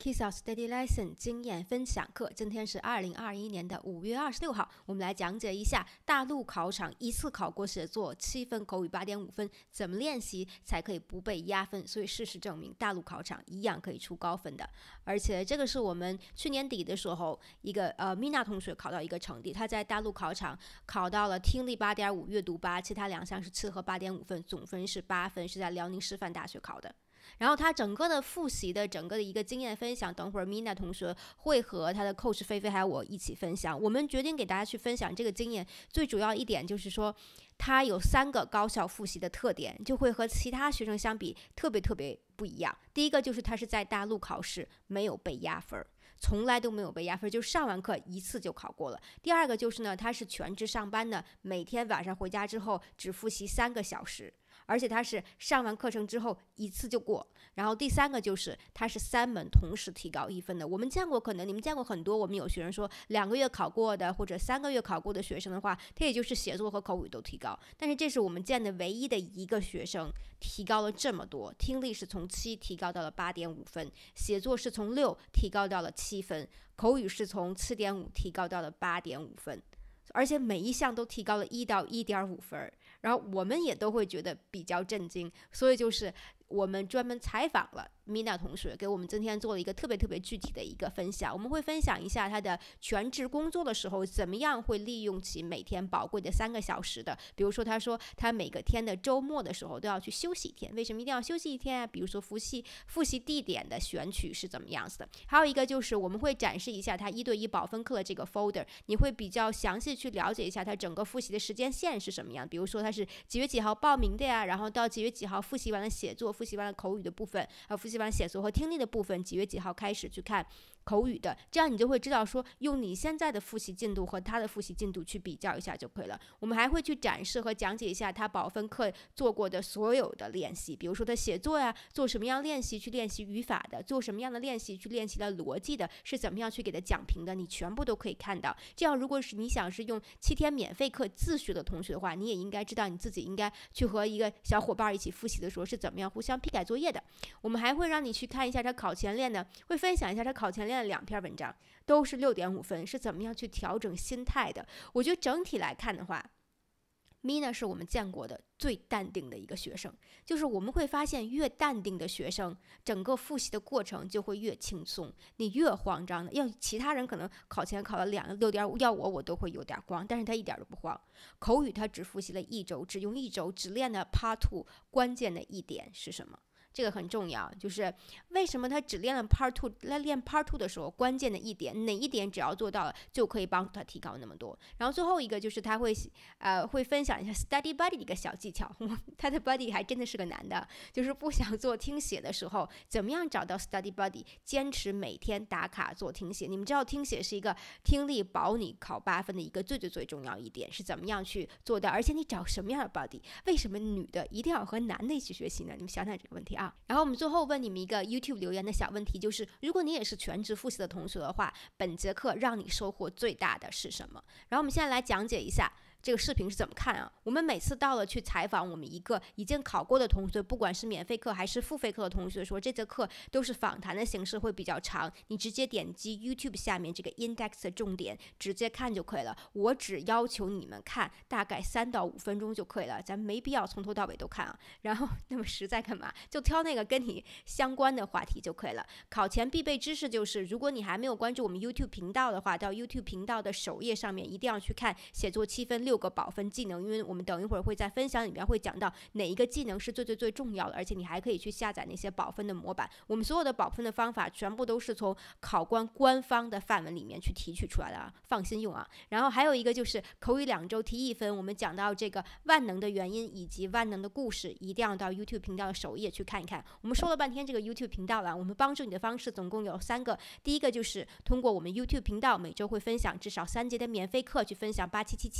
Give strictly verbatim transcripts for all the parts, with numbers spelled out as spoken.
Kiss Out Steady Lesson 经验分享课，今天是二零二一年的五月二十六号，我们来讲解一下大陆考场一次考过写作七分，口语八点五分，怎么练习才可以不被压分。所以事实证明，大陆考场一样可以出高分的。而且这个是我们去年底的时候，一个呃 Mina 同学考到一个成绩，他在大陆考场考到了听力八点五，阅读八，其他两项是七和八点五分，总分是八分，是在辽宁师范大学考的。然后他整个的复习的整个的一个经验分享，等会儿 Mina 同学会和他的 coach 菲菲还有我一起分享。我们决定给大家去分享这个经验，最主要一点就是说，他有三个高效复习的特点，就会和其他学生相比特别特别不一样。第一个就是他是在大陆考试没有被压分，从来都没有被压分，就上完课一次就考过了。第二个就是呢，他是全职上班的，每天晚上回家之后只复习三个小时，而且他是上完课程之后一次就过。然后第三个就是他是三门同时提高一分的。我们见过，可能你们见过很多，我们有学生说两个月考过的或者三个月考过的学生的话，他也就是写作和口语都提高。但是这是我们见的唯一的一个学生提高了这么多，听力是从七提高到了八点五分，写作是从六提高到了七分，口语是从七点五提高到了八点五分。而且每一项都提高了一到一点五分，然后我们也都会觉得比较震惊。所以就是我们专门采访了 Mina 同学，给我们今天做了一个特别特别具体的一个分享。我们会分享一下他的全职工作的时候怎么样会利用起每天宝贵的三个小时的。比如说他说他每个天的周末的时候都要去休息一天，为什么一定要休息一天啊？比如说复习复习地点的选取是怎么样子的。还有一个就是我们会展示一下他一对一保分课的这个 folder， 你会比较详细去了解一下他整个复习的时间线是什么样。比如说他是几月几号报名的呀，然后到几月几号复习完了写作，复习完了口语的部分，还有复习完写作和听力的部分，几月几号开始去看口语的，这样你就会知道说用你现在的复习进度和他的复习进度去比较一下就可以了。我们还会去展示和讲解一下他保分课做过的所有的练习，比如说他写作呀，做什么样练习去练习语法的，做什么样的练习去练习了逻辑的，是怎么样去给他讲评的，你全部都可以看到。这样如果是你想是用七天免费课自学的同学的话，你也应该知道你自己应该去和一个小伙伴一起复习的时候是怎么样互相批改作业的。我们还会让你去看一下他考前练的，会分享一下他考前练的两篇文章，都是六点五分，是怎么样去调整心态的。我觉得整体来看的话，Mina 是我们见过的最淡定的一个学生，就是我们会发现越淡定的学生，整个复习的过程就会越轻松。你越慌张的，要其他人可能考前考了两个六点五，要我我都会有点慌，但是他一点都不慌。口语他只复习了一周，只用一周，只练了 Part Two， 关键的一点是什么？这个很重要，就是为什么他只练了 Part Two， 在练 Part Two 的时候，关键的一点，哪一点只要做到了，就可以帮助他提高那么多。然后最后一个就是他会呃会分享一下 Study Buddy 的一个小技巧，他的 Buddy 还真的是个男的，就是不想做听写的时候，怎么样找到 Study Buddy， 坚持每天打卡做听写。你们知道听写是一个听力保你考八分的一个最最最重要一点，是怎么样去做到？而且你找什么样的 Buddy？ 为什么女的一定要和男的一起学习呢？你们想想这个问题啊。然后我们最后问你们一个 YouTube 留言的小问题，就是如果你也是全职复习的同学的话，本节课让你收获最大的是什么？然后我们现在来讲解一下这个视频是怎么看啊？我们每次到了去采访我们一个已经考过的同学，不管是免费课还是付费课的同学，说这节课都是访谈的形式，会比较长，你直接点击 YouTube 下面这个 index 的重点直接看就可以了。我只要求你们看大概三到五分钟就可以了，咱没必要从头到尾都看啊。然后那么实在干嘛？就挑那个跟你相关的话题就可以了。考前必备知识就是，如果你还没有关注我们 YouTube 频道的话，到 YouTube 频道的首页上面一定要去看写作七分六个保分技能，因为我们等一会儿会在分享里面会讲到哪一个技能是最最最重要的，而且你还可以去下载那些保分的模板。我们所有的保分的方法全部都是从考官官方的范文里面去提取出来的啊，放心用啊。然后还有一个就是口语两周提一分，我们讲到这个万能的原因以及万能的故事，一定要到 YouTube 频道的首页去看一看。我们说了半天这个 YouTube 频道了，我们帮助你的方式总共有三个。第一个就是通过我们 YouTube 频道每周会分享至少三节的免费课，去分享八七七七、八七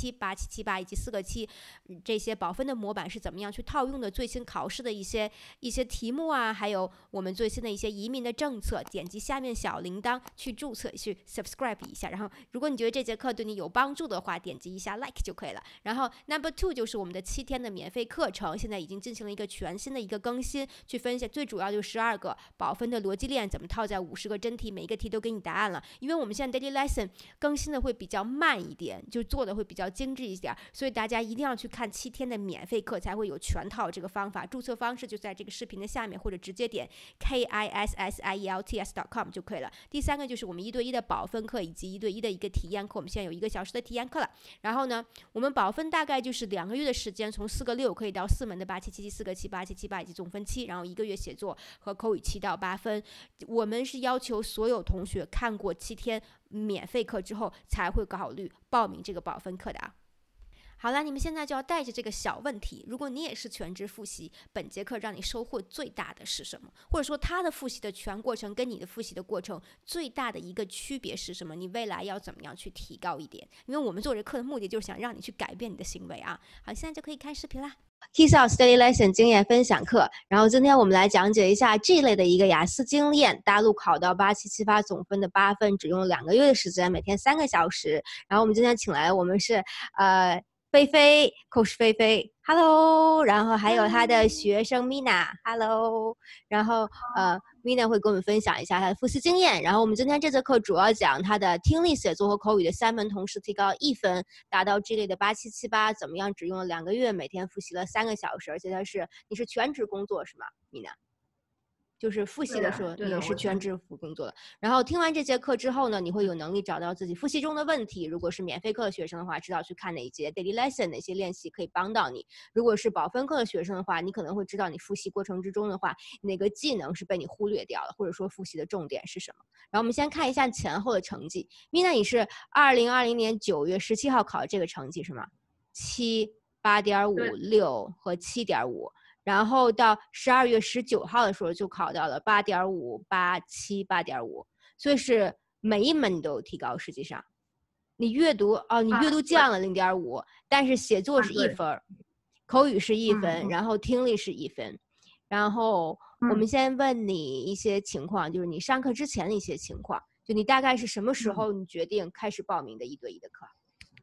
七七八以及四个七、嗯、这些保分的模板是怎么样去套用的最新考试的一些一些题目啊，还有我们最新的一些移民的政策，点击下面小铃铛去注册去 subscribe 一下，然后如果你觉得这节课对你有帮助的话，点击一下 like 就可以了。然后 number two 就是我们的七天的免费课程，现在已经进行了一个全新的一个更新，去分析最主要就是十二个保分的逻辑链怎么套在五十个真题，每一个题都给你答案了。因为我们现在 daily lesson 更新的会比较慢一点，就做的会比较精致一点，所以大家一定要去看七天的免费课才会有全套这个方法。注册方式就在这个视频的下面，或者直接点 k i s s i e l t s dot com 就可以了。第三个就是我们一对一的保分课以及一对一的一个体验课，我们现在有一个小时的体验课了。然后呢，我们保分大概就是两个月的时间，从四个六可以到四门的八七七七、四个七、八七七八以及总分七，然后一个月写作和口语七到八分。我们是要求所有同学看过七天免费课之后才会考虑报名这个保分课的啊。好了，你们现在就要带着这个小问题，如果你也是全职复习，本节课让你收获最大的是什么？或者说他的复习的全过程跟你的复习的过程最大的一个区别是什么？你未来要怎么样去提高一点？因为我们做这课的目的就是想让你去改变你的行为啊。好，现在就可以开视频啦。Keysoft Daily Lesson 经验分享课，然后今天我们来讲解一下这类的一个雅思经验，大陆考到八七七八总分的八分，只用两个月的时间，每天三个小时。然后我们今天请来我们是呃。菲菲 ，coach 菲菲 ，hello， 然后还有他的学生 Mina，hello， 然后呃 Mina 会跟我们分享一下他的复习经验。然后我们今天这节课主要讲他的听力、写作和口语的三门同时提高一分，达到这类的八七七八，怎么样？只用了两个月，每天复习了三个小时，而且他是你是全职工作是吗 ，Mina？就是复习的时候，你也是全职工作的。然后听完这节课之后呢，你会有能力找到自己复习中的问题。如果是免费课的学生的话，知道去看哪一节 daily lesson， 哪些练习可以帮到你。如果是保分课的学生的话，你可能会知道你复习过程之中的话，哪个技能是被你忽略掉了，或者说复习的重点是什么。然后我们先看一下前后的成绩。Mina，你是二零二零年九月十七号考的这个成绩是吗？七、八点五、六和七点五。然后到十二月十九号的时候就考到了八点五、八七、八点五，所以是每一门你都有提高。实际上，你阅读哦，你阅读降了零点五，但是写作是一分，啊、口语是一分，嗯、然后听力是一分。然后我们先问你一些情况，就是你上课之前的一些情况，就你大概是什么时候你决定开始报名的一对一的课？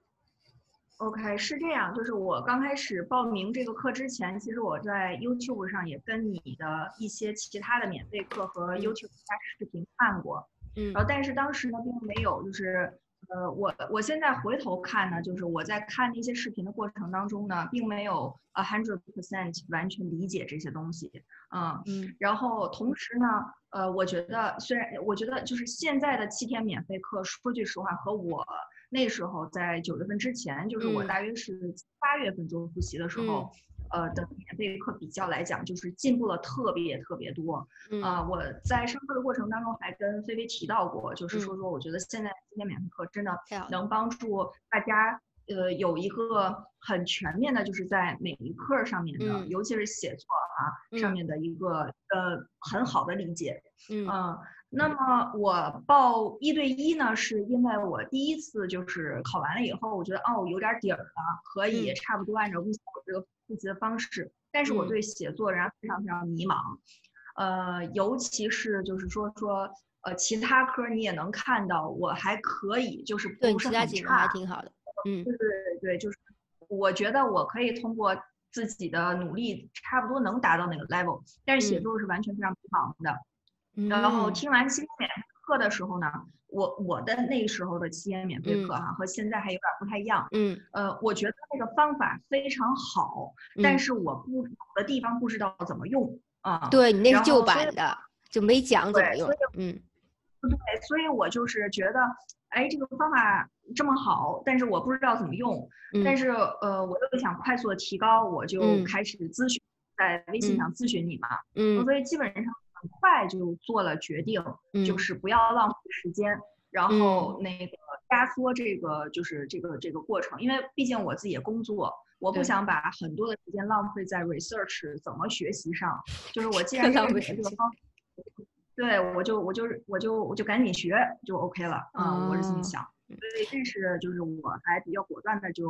OK， 是这样，就是我刚开始报名这个课之前，其实我在 YouTube 上也跟你的一些其他的免费课和 YouTube 其他视频看过，嗯，然后但是当时呢并没有，就是呃，我我现在回头看呢，就是我在看那些视频的过程当中呢，并没有 a hundred percent 完全理解这些东西，嗯嗯，然后同时呢，呃，我觉得虽然我觉得就是现在的七天免费课，说句实话和我。那时候在九月份之前，就是我大约是八月份做复习的时候，嗯、呃的免费课比较来讲，就是进步了特别特别多。嗯、呃，我在上课的过程当中还跟菲菲提到过，就是说说我觉得现在今天免费课真的能帮助大家，呃，有一个很全面的，就是在每一课上面的，嗯、尤其是写作啊、嗯、上面的一个呃很好的理解。嗯。呃那么我报一对一呢，是因为我第一次就是考完了以后，我觉得哦有点底儿了，可以差不多按照我这个复习的方式，但是我对写作仍然非常非常迷茫，呃，尤其是就是说说呃其他科你也能看到我还可以，就是不是很差， 还挺好的，嗯， 对对对，就是我觉得我可以通过自己的努力，差不多能达到那个 level， 但是写作是完全非常迷茫的。嗯、然后听完七天免费课的时候呢，我我的那时候的七天免费课哈、啊嗯、和现在还有点不太一样。嗯，呃，我觉得那个方法非常好，嗯、但是我不有的地方不知道怎么用啊。 对，你那是旧版的，就没讲怎么用。 嗯，对，所以我就是觉得，哎，这个方法这么好，但是我不知道怎么用。嗯、但是呃，我又想快速的提高，我就开始咨询，嗯、在微信上咨询你嘛。嗯，所以基本上。很快就做了决定，嗯、就是不要浪费时间，然后那个压缩这个就是这个这个过程，因为毕竟我自己也工作，我不想把很多的时间浪费在 research 怎么学习上。就是我既然认为这个方，对我就我就我就我就赶紧学就 OK 了啊、嗯，我是这么想。所以这是就是我还比较果断的就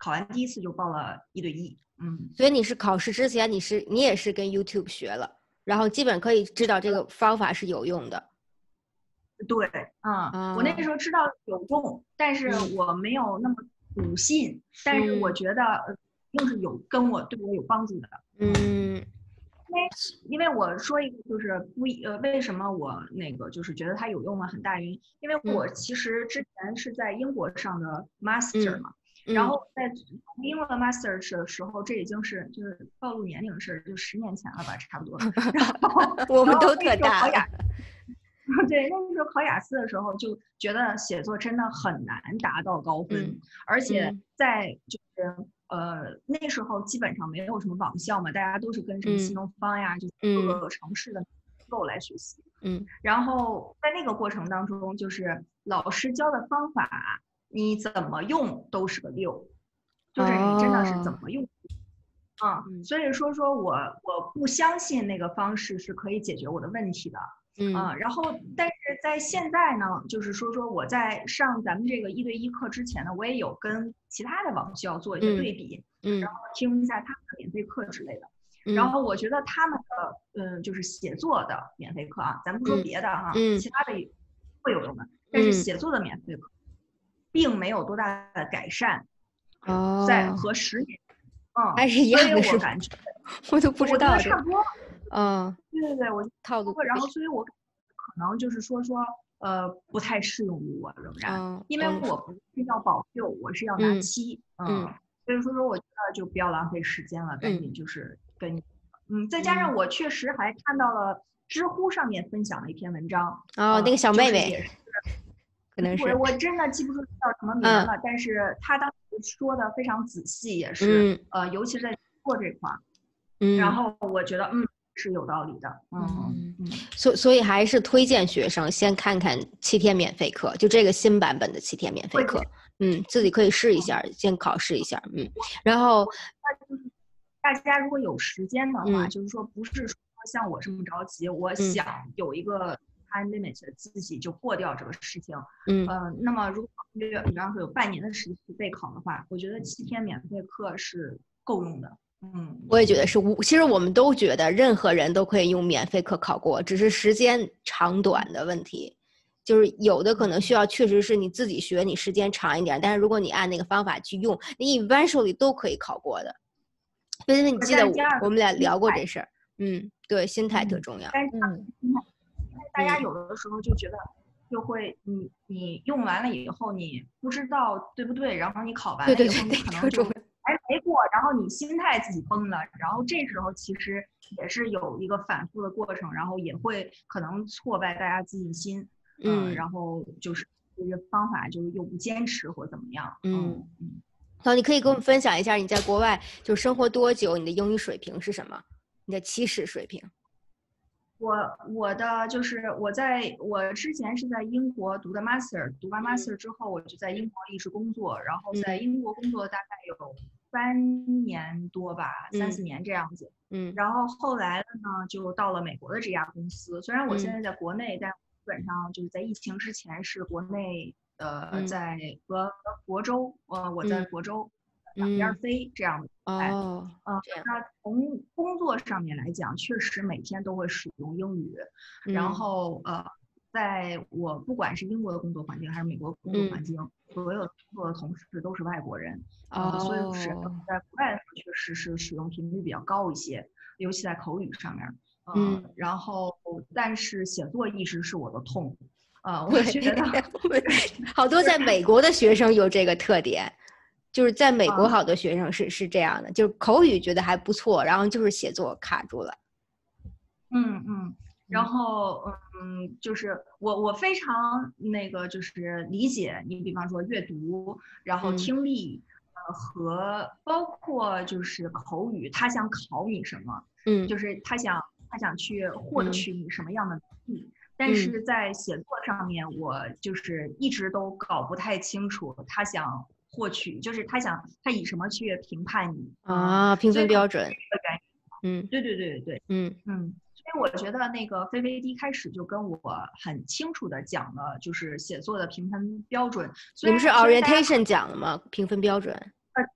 考完第一次就报了一对一。嗯， 所以你是考试之前你是你也是跟 YouTube 学了，然后基本可以知道这个方法是有用的。 对，嗯， 啊、 我那个时候知道有用，但是我没有那么笃信，嗯、但是我觉得一定是有跟我对我有帮助的。 嗯， 因为因为我说一个就是不呃，为什么我那个就是觉得它有用了很大原因，因为我其实之前是在英国上的 master 嘛， 嗯、 然后在英国的 master 的时候，这已经是就是暴露年龄是就十年前了吧，差不多。然后我们都特大了。 对，那个时候考雅思的时候就觉得写作真的很难达到高分， 嗯、 而且在就是呃那时候基本上没有什么网校嘛，大家都是跟什么新东方呀，嗯、就是各个城市的机构来学习。 嗯， 然后在那个过程当中，就是老师教的方法，你怎么用都是个六，就是你真的是怎么用。哦、嗯，所以说说我我不相信那个方式是可以解决我的问题的。嗯、呃，然后但是在现在呢，就是说说我在上咱们这个一对一课之前呢，我也有跟其他的网校做一些对比，嗯，然后听一下他们的免费课之类的。嗯、然后我觉得他们的嗯就是写作的免费课啊，咱不说别的哈，嗯、其他的会有用的，但是写作的免费课并没有多大的改善。 哦， 在和十年。嗯， 还是一样的， 所以我感觉我都不知道， 我觉得差不多。 嗯， 对对对，我套路。 然后，所以我可能就是说说，呃，不太适用于我，仍然， 嗯、 因为我不是要保六，我是要拿七，嗯，嗯所以说说，我觉得就不要浪费时间了，赶紧就是跟，嗯，再加上我确实还看到了知乎上面分享的一篇文章， 哦，呃、那个小妹妹， 也是， 可能是我我真的记不住叫什么名了，嗯、但是他当时说的非常仔细，也是，嗯、呃，尤其是在做这块儿，嗯，然后我觉得，嗯。是有道理的，嗯嗯， 所所以还是推荐学生先看看七天免费课，就这个新版本的七天免费课，嗯，自己可以试一下，嗯、先考试一下，嗯，然后大家如果有时间的话，嗯、就是说不是说像我这么着急，我想有一个 time limit 自己就过掉这个事情，嗯、呃，那么如果比方说有半年的时间备考的话，我觉得七天免费课是够用的。嗯， 我也觉得是。其实我们都觉得任何人都可以用免费课考过，只是时间长短的问题。就是有的可能需要确实是你自己学，你时间长一点，但是如果你按那个方法去用，你 eventually 都可以考过的。因为你记得我们俩聊过这事儿，嗯，对，心态特重要。 嗯，大家有的时候就觉得，就会你你用完了以后，你不知道对不对，然后你考完了以后，你可能就还没过，然后你心态自己崩了，然后这时候其实也是有一个反复的过程，然后也会可能挫败大家自信心，嗯、呃，然后就是这个方法就又不坚持或怎么样，嗯嗯。然后你可以跟我们分享一下你在国外就生活多久，你的英语水平是什么？你的起始水平？ 我我的就是我在我之前是在英国读的 master， 读完 master 之后，我就在英国一直工作，然后在英国工作大概有三年多吧，嗯、三四年这样子。嗯，然后后来呢，就到了美国的这家公司。虽然我现在在国内，嗯、但基本上就是在疫情之前是国内呃，嗯、在和佛州，呃，我在佛州。嗯两边飞这样的哦， 呃，那从工作上面来讲，确实每天都会使用英语。嗯、然后呃，在我不管是英国的工作环境还是美国工作环境，嗯、所有工作的同事都是外国人， 哦、 呃，所以是在国外确实是使用频率比较高一些，尤其在口语上面。呃、嗯，然后但是写作一直是我的痛。呃，我觉得好多在美国的学生有这个特点。就是在美国，好多学生是、啊、是这样的，就是口语觉得还不错，然后就是写作卡住了。 嗯嗯，然后嗯，就是我我非常那个就是理解你，比方说阅读，然后听力，嗯、呃和包括就是口语，他想考你什么，嗯，就是他想他想去获取你什么样的能力，嗯、但是在写作上面，我就是一直都搞不太清楚他想。获取就是他想他以什么去评判你啊？评分标准， 嗯，对对对对对， 嗯嗯，所以我觉得那个菲菲一开始就跟我很清楚的讲了，就是写作的评分标准。 你们是 orientation 讲了吗？评分标准？ 呃，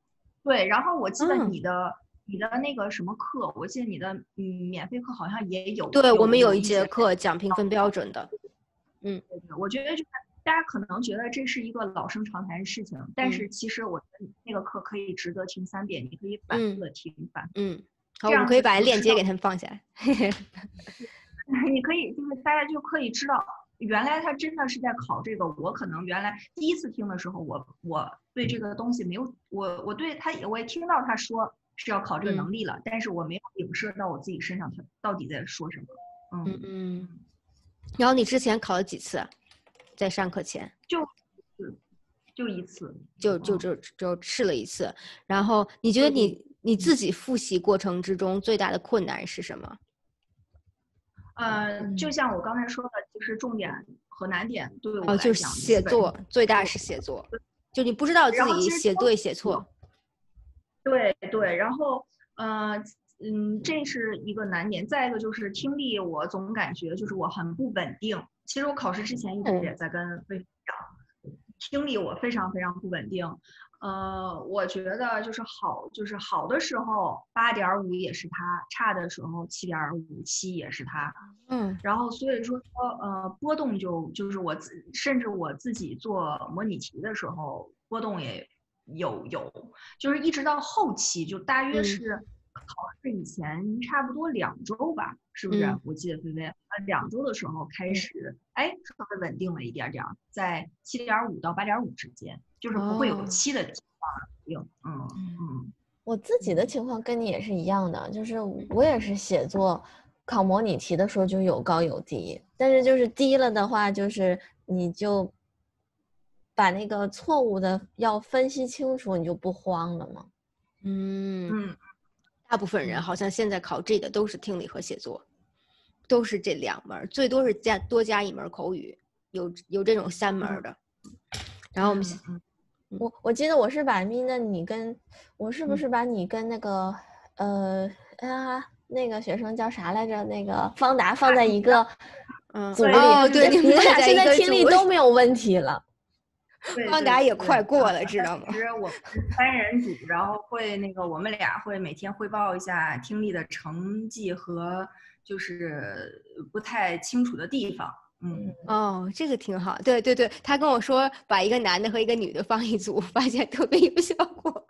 对，然后我记得嗯你的、嗯、你的那个什么课，我记得你的嗯免费课好像也有。 对，我们有一一节课讲评分标准的。嗯， 对对，我觉得就是大家可能觉得这是一个老生常谈的事情，但是其实我觉得那个课可以值得听三遍，你可以反复的听，嗯、反复。 嗯，好，我们可以把链接给他们放下来。 你可以就是大家就可以知道，原来他真的是在考这个。我可能原来第一次听的时候，我我对这个东西没有，我我对他我也听到他说是要考这个能力了，嗯、但是我没有影射到我自己身上，他到底在说什么。嗯嗯嗯。然后你之前考了几次？在上课前？ 就就一次， 就就就就试了一次。然后你觉得你、嗯、你自己复习过程之中最大的困难是什么？ 呃，就像我刚才说的，其实重点和难点对我来讲， 哦，就是写作最大是写作，就你不知道自己写对写错。 对对，然后呃嗯，这是一个难点。再一个就是听力，我总感觉就是我很不稳定。其实我考试之前一直也在跟魏讲，听力我非常非常不稳定。呃，我觉得就是好，就是好的时候八点五也是他，差的时候七点五七也是他。 嗯， 然后所以说呃波动就就是我自甚至我自己做模拟题的时候波动也有有，就是一直到后期就大约是考试以前差不多两周吧，嗯、是不是？嗯、我记得菲菲，呃，两周的时候开始，哎，稍微稳定了一点点，在七点五到八点五之间，就是不会有七的情况稳定。嗯嗯， 我自己的情况跟你也是一样的，就是我也是写作考模拟题的时候就有高有低，但是就是低了的话，就是你就把那个错误的要分析清楚，你就不慌了嘛。 嗯嗯，大部分人好像现在考这个都是听力和写作，都是这两门，最多是加多加一门口语，有有这种三门的。然后我们， 嗯、我我记得我是把咪的你跟我是不是把你跟那个、嗯、呃啊那个学生叫啥来着？那个方达放在一个组里， 哦，对，你们俩现在听力都没有问题了。 方达也快过了，知道吗？ 其实我们三人组，然后会那个我们俩会每天汇报一下听力的成绩和就是不太清楚的地方。嗯， 哦，这个挺好。对对对，他跟我说把一个男的和一个女的放一组，发现特别有效果。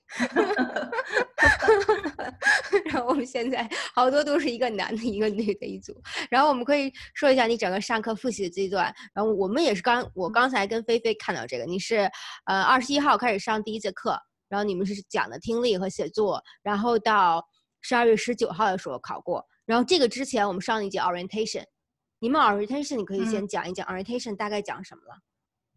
然后我们现在好多都是一个男的一个女的一组。然后我们可以说一下你整个上课复习的阶段。然后我们也是刚我刚才跟菲菲看到这个，你是呃二十一号开始上第一节课，然后你们是讲的听力和写作，然后到十二月十九号的时候考过。然后这个之前我们上了一节 orientation， 你们 orientation 你可以先讲一讲、嗯、orientation 大概讲什么了。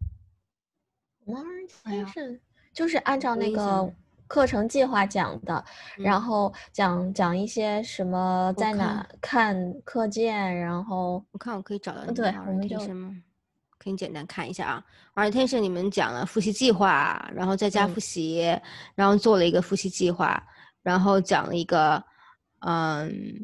orientation 就是按照那个课程计划讲的，嗯、然后讲讲一些什么在哪看课件，然后我看我可以找到你对，我们就可以简单看一下啊。orientation 你们讲了复习计划，然后在家复习、嗯，然后做了一个复习计划，然后讲了一个，嗯，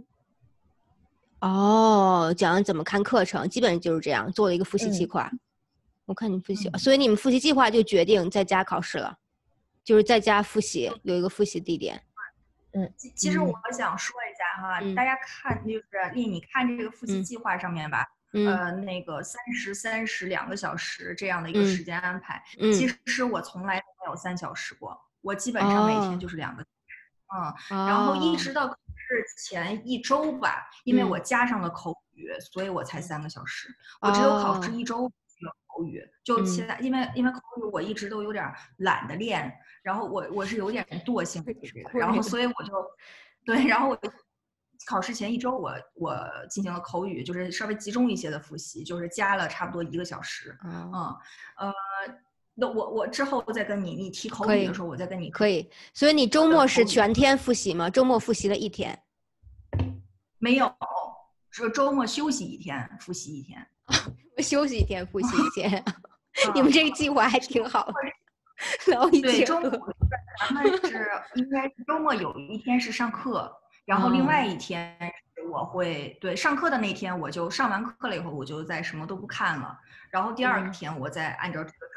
哦，讲了怎么看课程，基本上就是这样，做了一个复习计划。嗯、我看你复习、嗯，所以你们复习计划就决定在家考试了。就是在家复习，有一个复习地点。 嗯，其实我想说一下哈，嗯、大家看就是丽，你看这个复习计划上面吧，嗯、呃，那个三十三十两个小时这样的一个时间安排，嗯、其实我从来都没有三小时过，我基本上每天就是两个小时，嗯，哦、然后一直到考试前一周吧，因为我加上了口语，嗯、所以我才三个小时，我只有考试一周。口语就其他，嗯、因为因为口语我一直都有点懒得练，然后我我是有点惰性的这个，然后所以我就对，然后我考试前一周我我进行了口语，就是稍微集中一些的复习，就是加了差不多一个小时，嗯嗯呃，那我我之后再跟你你提口语的时候，我再跟你可以，所以你周末是全天复习吗？周末复习了一天？ 没有，只周末休息一天，复习一天。 休息一天，复习一天，你们这个计划还挺好。劳逸对，周末咱们是应该是周末有一天是上课，然后另外一天我会对上课的那天我就上完课了以后，我就再什么都不看了，然后第二天我再按照这个正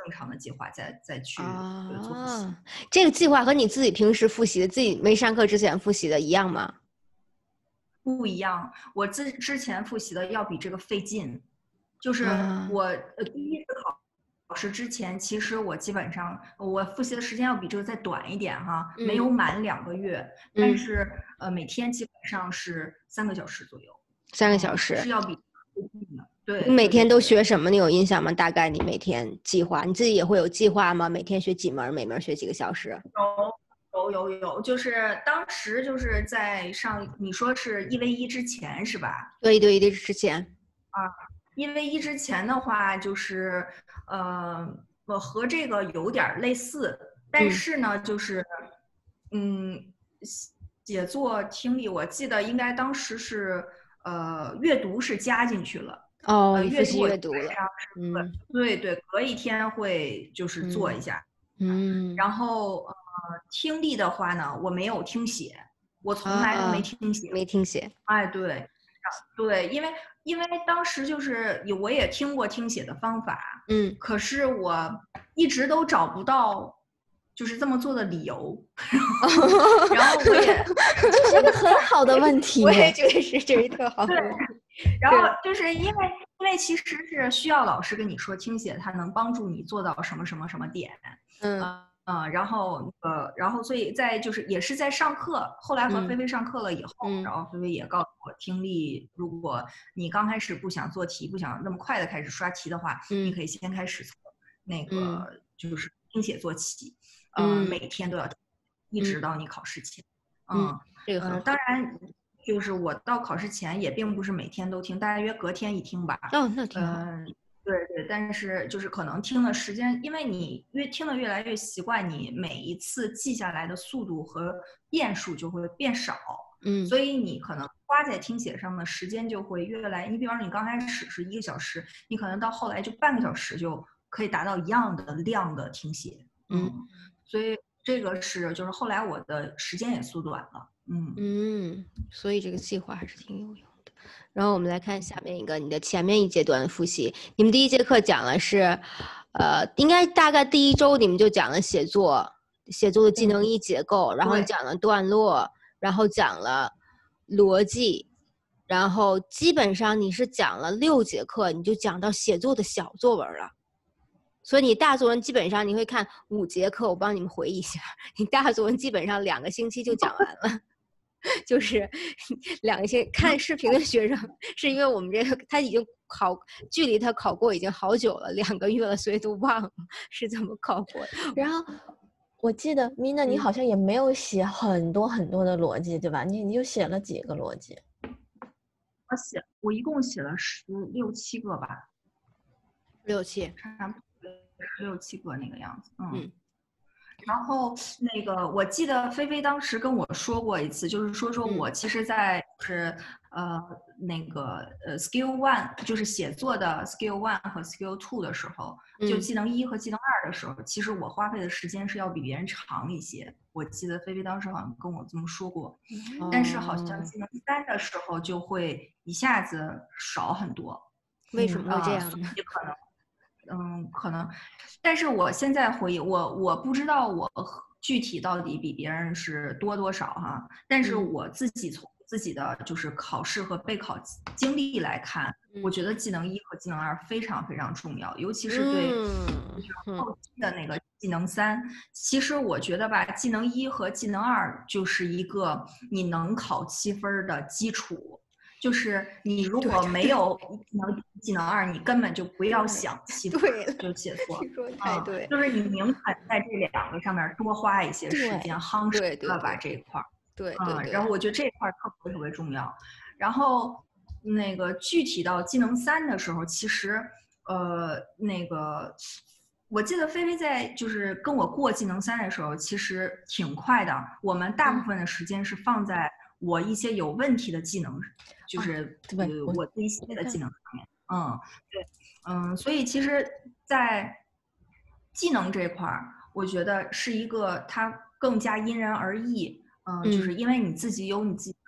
正常的计划再再去做复习。 啊，这个计划和你自己平时复习的，自己没上课之前复习的一样吗？ 不一样，我之之前复习的要比这个费劲，就是我、啊、呃第一次考考试之前，其实我基本上我复习的时间要比这个再短一点哈，嗯、没有满两个月，嗯、但是呃每天基本上是三个小时左右， 三个小时、 嗯、是要比费劲的。对， 你每天都学什么？你有印象吗？大概你每天计划，你自己也会有计划吗？每天学几门，每门学几个小时？ 有有有有，就是当时就是在上，你说是一 v 一之前是吧？ 对，一对一之前。 啊，一 v 一之前的话，就是呃，我和这个有点类似，但是呢，嗯、就是嗯，写作、听力，我记得应该当时是呃，阅读是加进去了。 哦， 呃、 你复习阅读了。 嗯，对对，隔一天会就是做一下。 嗯， 然后呃，听力的话呢，我没有听写，我从来都没听写， 啊、没听写。 哎，对，对，因为因为当时就是我也听过听写的方法， 嗯， 可是我一直都找不到就是这么做的理由，然后我也这是个很好的问题， 我也觉得是这是特好的问题。 然后就是因为因为其实是需要老师跟你说听写，它能帮助你做到什么什么什么点， 嗯啊、呃，然后呃，然后所以在就是也是在上课，后来和菲菲上课了以后， 嗯、 然后菲菲也告诉我，听力如果你刚开始不想做题，不想那么快的开始刷题的话， 嗯、 你可以先开始从那个、 嗯、 就是听写做起，呃， 嗯、 每天都要听，一直到你考试前， 嗯， 嗯， 这个很好。 呃、当然。就是我到考试前也并不是每天都听，大约隔天一听吧。 哦，那挺好。 嗯、呃，对对，但是就是可能听的时间，因为你越听得越来越习惯，你每一次记下来的速度和遍数就会变少。 嗯， 所以你可能花在听写上的时间就会越来。你比方说你刚开始是一个小时，你可能到后来就半个小时就可以达到一样的量的听写。嗯，嗯所以这个是就是后来我的时间也缩短了。嗯嗯，所以这个计划还是挺有用的。然后我们来看下面一个，你的前面一阶段复习。你们第一节课讲的是，呃，应该大概第一周你们就讲了写作，写作的技能一结构，然后讲了段落，然后讲了逻辑，然后基本上你是讲了六节课，你就讲到写作的小作文了。所以你大作文基本上你会看五节课，我帮你们回忆一下，你大作文基本上两个星期就讲完了。就是两些看视频的学生，是因为我们这个他已经考，距离他考过已经好久了，两个月了，所以都忘了是怎么考过的。 然后我记得 Mina 你好像也没有写很多很多的逻辑，对吧？你你就写了几个逻辑？ 我写，我一共写了十六七个吧， 六七， 差不多十六七个那个样子，嗯。 嗯然后那个，我记得菲菲当时跟我说过一次，就是说说我其实在是、嗯、呃那个呃 skill one 就是写作的 skill one 和 skill two 的时候， 嗯、 就技能一和技能二的时候，其实我花费的时间是要比别人长一些。我记得菲菲当时好像跟我这么说过，嗯、但是好像技能三的时候就会一下子少很多。 为什么会这样呢？ 嗯呃、也可能。嗯，可能，但是我现在回忆，我我不知道我具体到底比别人是多多少哈，但是我自己从自己的就是考试和备考经历来看，嗯、我觉得技能一和技能二非常非常重要，尤其是对就是后期的那个技能三。嗯、其实我觉得吧，技能一和技能二就是一个你能考七分的基础。就是你如果没有技能技能二，你根本就不要想七分就写作。 你说太对、 嗯，就是你宁肯在这两个上面多花一些时间，夯实了吧这一块儿。 对对对。 嗯，然后我觉得这一块特别特别重要。然后那个具体到技能三的时候，其实呃那个我记得菲菲在就是跟我过技能三的时候，其实挺快的。我们大部分的时间是放在我一些有问题的技能。就是、 啊、 呃、我自己写的技能上面，嗯，对，嗯，所以其实，在技能这块儿，我觉得是一个它更加因人而异，嗯、呃，就是因为你自己有你自己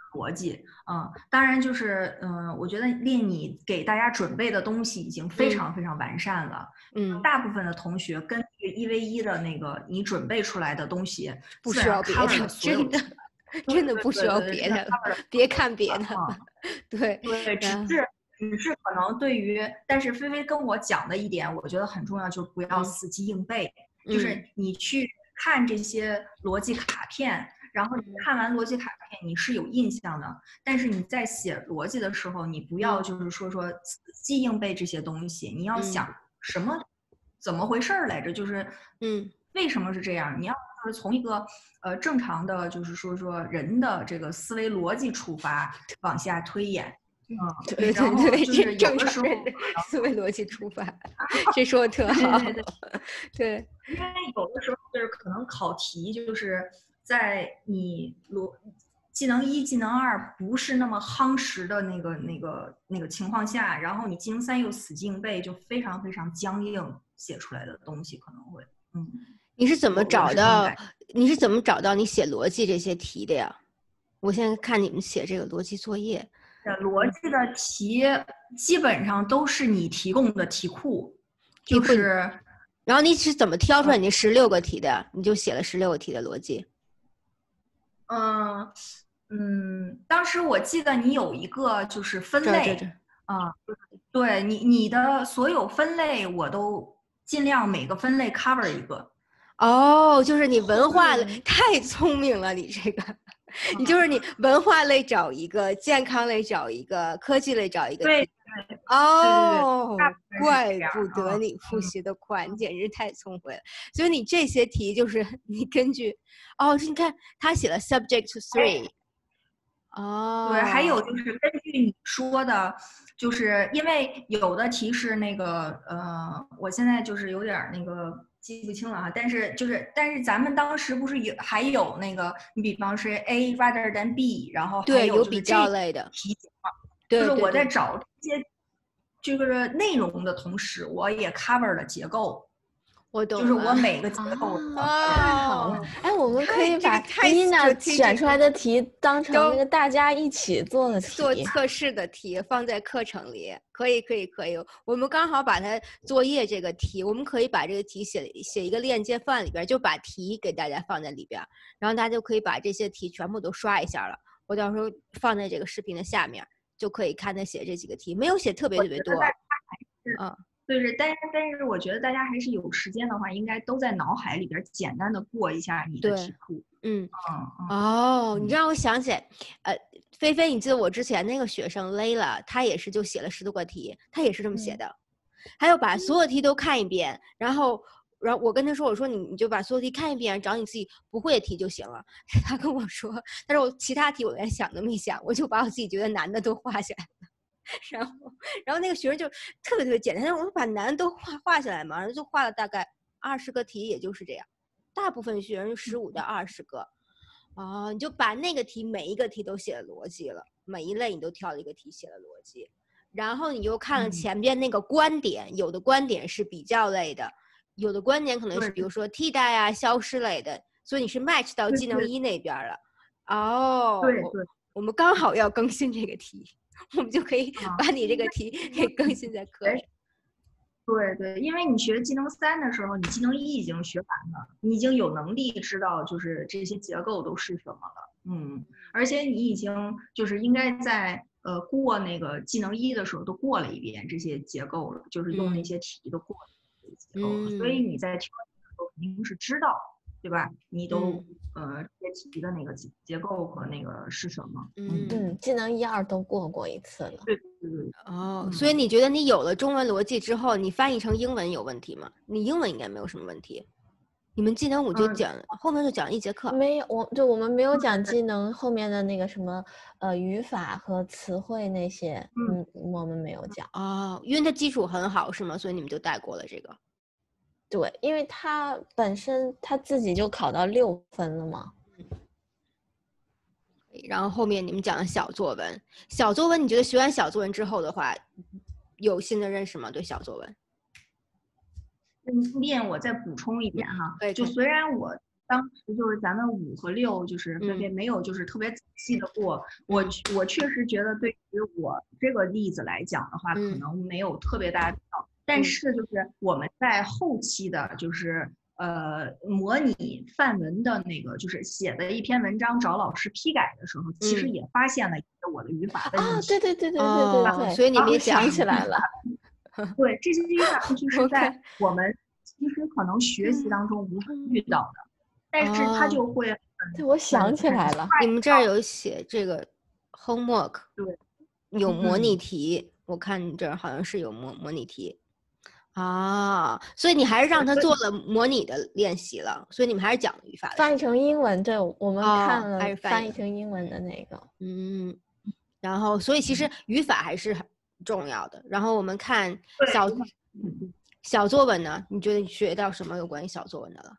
逻辑。嗯，当然就是，嗯、呃，我觉得练你给大家准备的东西已经非常非常完善了。 嗯， 大部分的同学根据一 v 一的那个你准备出来的东西， 不需要别的，真的真的不需要别的，别看别的。对对，只是只是可能对于，但是菲菲跟我讲的一点，我觉得很重要，就是不要死记硬背， 嗯、 就是你去看这些逻辑卡片。然后你看完逻辑卡片，你是有印象的，但是你在写逻辑的时候，你不要就是说说死记硬背这些东西，你要想什么，怎么回事来着？就是嗯， 为什么是这样？你要就是从一个呃正常的，就是说说人的这个思维逻辑出发往下推演。嗯， 对然后就是有的时候思维逻辑出发，这说的特好。 对对对， 对， 因为有的时候就是可能考题就是。在你逻技能一、技能二不是那么夯实的那个、那个、那个情况下，然后你技能三又死记硬背，就非常非常僵硬，写出来的东西可能会，嗯。 你是怎么找到？你是怎么找到你写逻辑这些题的呀？我现在看你们写这个逻辑作业， 逻辑的题基本上都是你提供的题库，就是。 然后你是怎么挑出来你十六个题的？你就写了十六个题的逻辑。 嗯嗯，当时我记得你有一个就是分类，啊、嗯，对你你的所有分类我都尽量每个分类 cover 一个。 哦，就是你文化类、嗯、太聪明了，你这个，你就是你文化类找一个，健康类找一个，科技类找一个。 对。 哦，怪不得你复习的快，你简直太聪慧了。所以你这些题就是你根据，哦，你看他写了 subject three，哦， 对，还有就是根据你说的，就是因为有的题是那个，呃，我现在就是有点那个记不清了哈，但是就是，但是咱们当时不是有还有那个，你比方说 A rather than B， 然后还有比较类的题型嘛， 对， 就是我在找这些就是内容的同时，我也 cover 了结构。 我懂， 就是我每个结构太好了。哎，我们可以把伊娜选出来的题当成那个大家一起做的题， 做测试的题放在课程里，可以，可以，可以。我们刚好把它作业这个题，我们可以把这个题写写一个链接放在里边，就把题给大家放在里边，然后大家就可以把这些题全部都刷一下了。我到时候放在这个视频的下面，就可以看他写这几个题，没有写特别特别多。 嗯。对是，但是但是我觉得大家还是有时间的话，应该都在脑海里边简单的过一下你的题库。 嗯嗯哦，你让我想起来，呃，菲菲，你记得我之前那个学生 Layla， 她也是就写了十多个题，她也是这么写的，嗯、还有把所有题都看一遍，然后然后我跟她说，我说你你就把所有题看一遍，找你自己不会的题就行了。她跟我说，但是我其他题我连想都没想，我就把我自己觉得难的都画下来了。然后，然后那个学生就特别特别简单，我说把难都画画下来嘛，然后就画了大概二十个题，也就是这样。大部分学生十五到二十个，哦，你就把那个题每一个题都写了逻辑了，每一类你都挑了一个题写了逻辑，然后你又看了前边那个观点，嗯、有的观点是比较类的，有的观点可能是比如说替代啊、消失类的，所以你是 match 到技能一那边了。哦， 对对， 我们刚好要更新这个题。我们就可以把你这个题给更新在课上。 对对，因为你学技能三的时候，你技能一已经学完了，你已经有能力知道就是这些结构都是什么了。嗯，而且你已经就是应该在呃过那个技能一的时候都过了一遍这些结构了，就是用那些题都过了这些结构了， 嗯、 所以你在挑的时候肯定是知道。对吧？你都、 嗯、 呃这些题的那个结构和那个是什么？ 嗯嗯，技能一二都过过一次了。 对对对。 哦，嗯、所以你觉得你有了中文逻辑之后，你翻译成英文有问题吗？你英文应该没有什么问题。你们技能五就讲、嗯、后面就讲一节课。 没有，我就我们没有讲技能后面的那个什么呃语法和词汇那些，嗯，嗯我们没有讲。 哦，因为它基础很好是吗？所以你们就带过了这个。 对，因为他本身他自己就考到六分了嘛。 然后后面你们讲的小作文，小作文你觉得学完小作文之后的话，有新的认识吗？对小作文？ 练我再补充一点哈， 嗯、 就虽然我当时就是咱们五和六，就是菲菲没有就是特别仔细的过。嗯、我我确实觉得对于我这个例子来讲的话，嗯、可能没有特别大的必要。但是就是我们在后期的，就是呃模拟范文的那个，就是写的一篇文章找老师批改的时候，其实也发现了一个我的语法问题。 啊，对对对对对对对， 所以你们想起来了。 对，这些语法问题是在我们其实可能学习当中无法遇到的，但是它就会。 对，我想起来了， 你们这儿有写这个 homework， 对， 有模拟题，嗯、我看你这儿好像是有模模拟题。啊，所以你还是让他做了模拟的练习了，所以你们还是讲语法的翻译成英文，对，我们看了、 哦、还是翻译成英文的那个， 嗯，然后所以其实语法还是很重要的。然后我们看小小作文呢，你觉得你学到什么有关于小作文的了？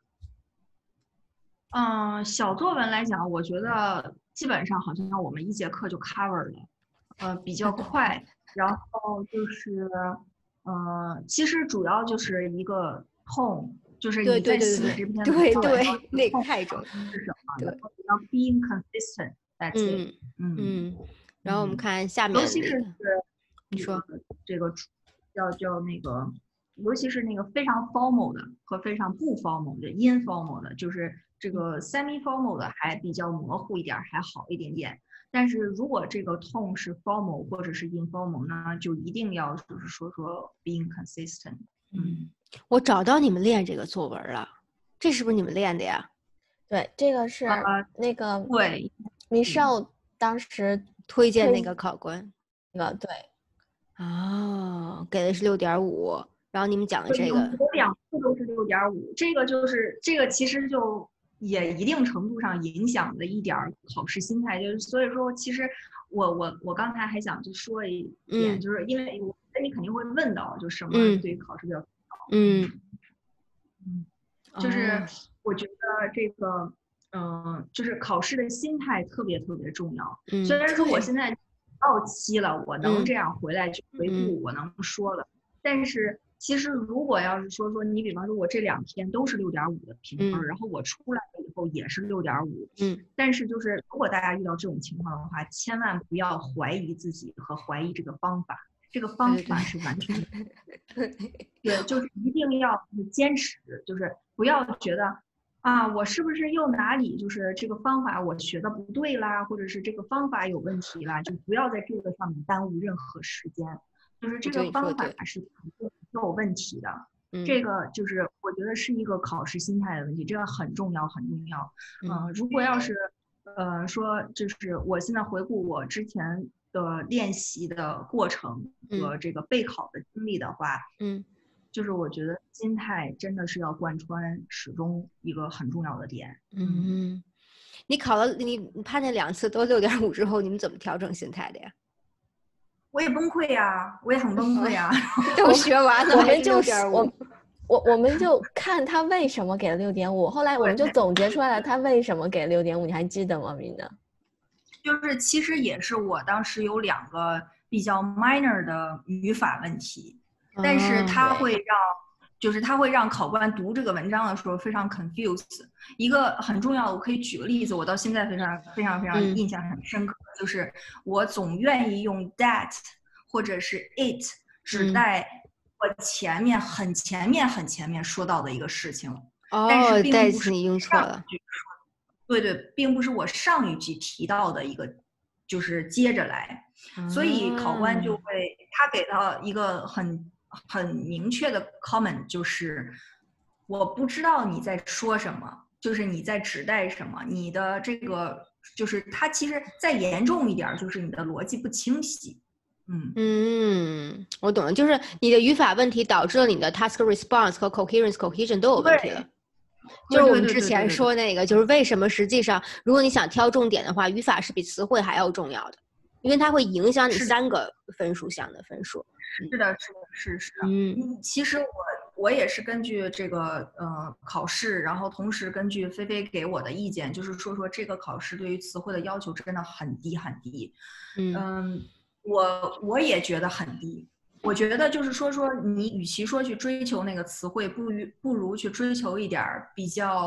嗯，小作文来讲，我觉得基本上好像我们一节课就 cover 了，呃，比较快，然后就是。呃，其实主要就是一个 tone， 就是你在写这篇对对对，那个太重要是什么？然后你要 being consistent， that's it。 嗯嗯。然后我们看下面， 尤其是你说这个叫叫那个，尤其是那个非常 formal 的和非常不 formal 的 informal 的，就是这个 semi formal 的还比较模糊一点，还好一点点。但是如果这个 tone 是 formal 或者是 informal 呢，就一定要就是说说 being consistent。 嗯，我找到你们练这个作文了，这是不是你们练的呀？ 对，这个是那个、 呃、对 Michelle 当时推荐那个考官。 那个对。 哦，给的是六点五，然后你们讲的这个， 有两次都是六点五，这个就是这个其实就。也一定程度上影响了一点考试心态，就是所以说，其实我我我刚才还想就说一点，嗯、就是因为我你肯定会问到，就什么对考试比较重要， 嗯嗯，就是我觉得这个，嗯、呃，就是考试的心态特别特别重要。 嗯、 虽然说我现在到期了，我能这样回来去回顾， 嗯、 我能说了，但是。其实，如果要是说说你，比方说我这两天都是六点五的评分， 嗯、 然后我出来了以后也是六点五， 嗯， 但是就是如果大家遇到这种情况的话，千万不要怀疑自己和怀疑这个方法，这个方法是完全对，对，就是一定要坚持，就是不要觉得啊，我是不是又哪里就是这个方法我学的不对啦，或者是这个方法有问题啦，就不要在这个上面耽误任何时间，就是这个方法是没有问题的， 嗯、 这个就是我觉得是一个考试心态的问题，这个很重要很重要。嗯、呃，如果要是呃说就是我现在回顾我之前的练习的过程和这个备考的经历的话， 嗯， 就是我觉得心态真的是要贯穿始终一个很重要的点。 嗯，你考了你你判那两次都六点五之后，你们怎么调整心态的呀？ 我也崩溃呀，我也很崩溃呀。 都学完了， 我们就我我我们就看他为什么给了六点五，后来我们就总结出来了他为什么给六点五，你还记得吗，米娜？ 就是其实也是我当时有两个比较 minor 的语法问题， 嗯、 但是他会让。就是他会让考官读这个文章的时候非常 confused。一个很重要的，我可以举个例子，我到现在非常非常非常印象很深刻，嗯、就是我总愿意用 that 或者是 it 指代我前面很前面很前面说到的一个事情， 哦、 但是并不是你用错了。 对对，并不是我上一句提到的一个，就是接着来， 嗯、 所以考官就会他给到一个很。很明确的 comment 就是我不知道你在说什么，就是你在指代什么，你的这个就是它其实再严重一点就是你的逻辑不清晰。嗯嗯，我懂了，就是你的语法问题导致了你的 task response 和 coherence cohesion 都有问题了。就是我们之前说那个，就是为什么实际上如果你想挑重点的话，语法是比词汇还要重要的，因为它会影响你三个分数项的分数。 是的，是的，是是的。嗯，其实我我也是根据这个呃考试，然后同时根据菲菲给我的意见，就是说说这个考试对于词汇的要求真的很低很低。 嗯， 嗯我我也觉得很低。我觉得就是说说你与其说去追求那个词汇，不如不如去追求一点比较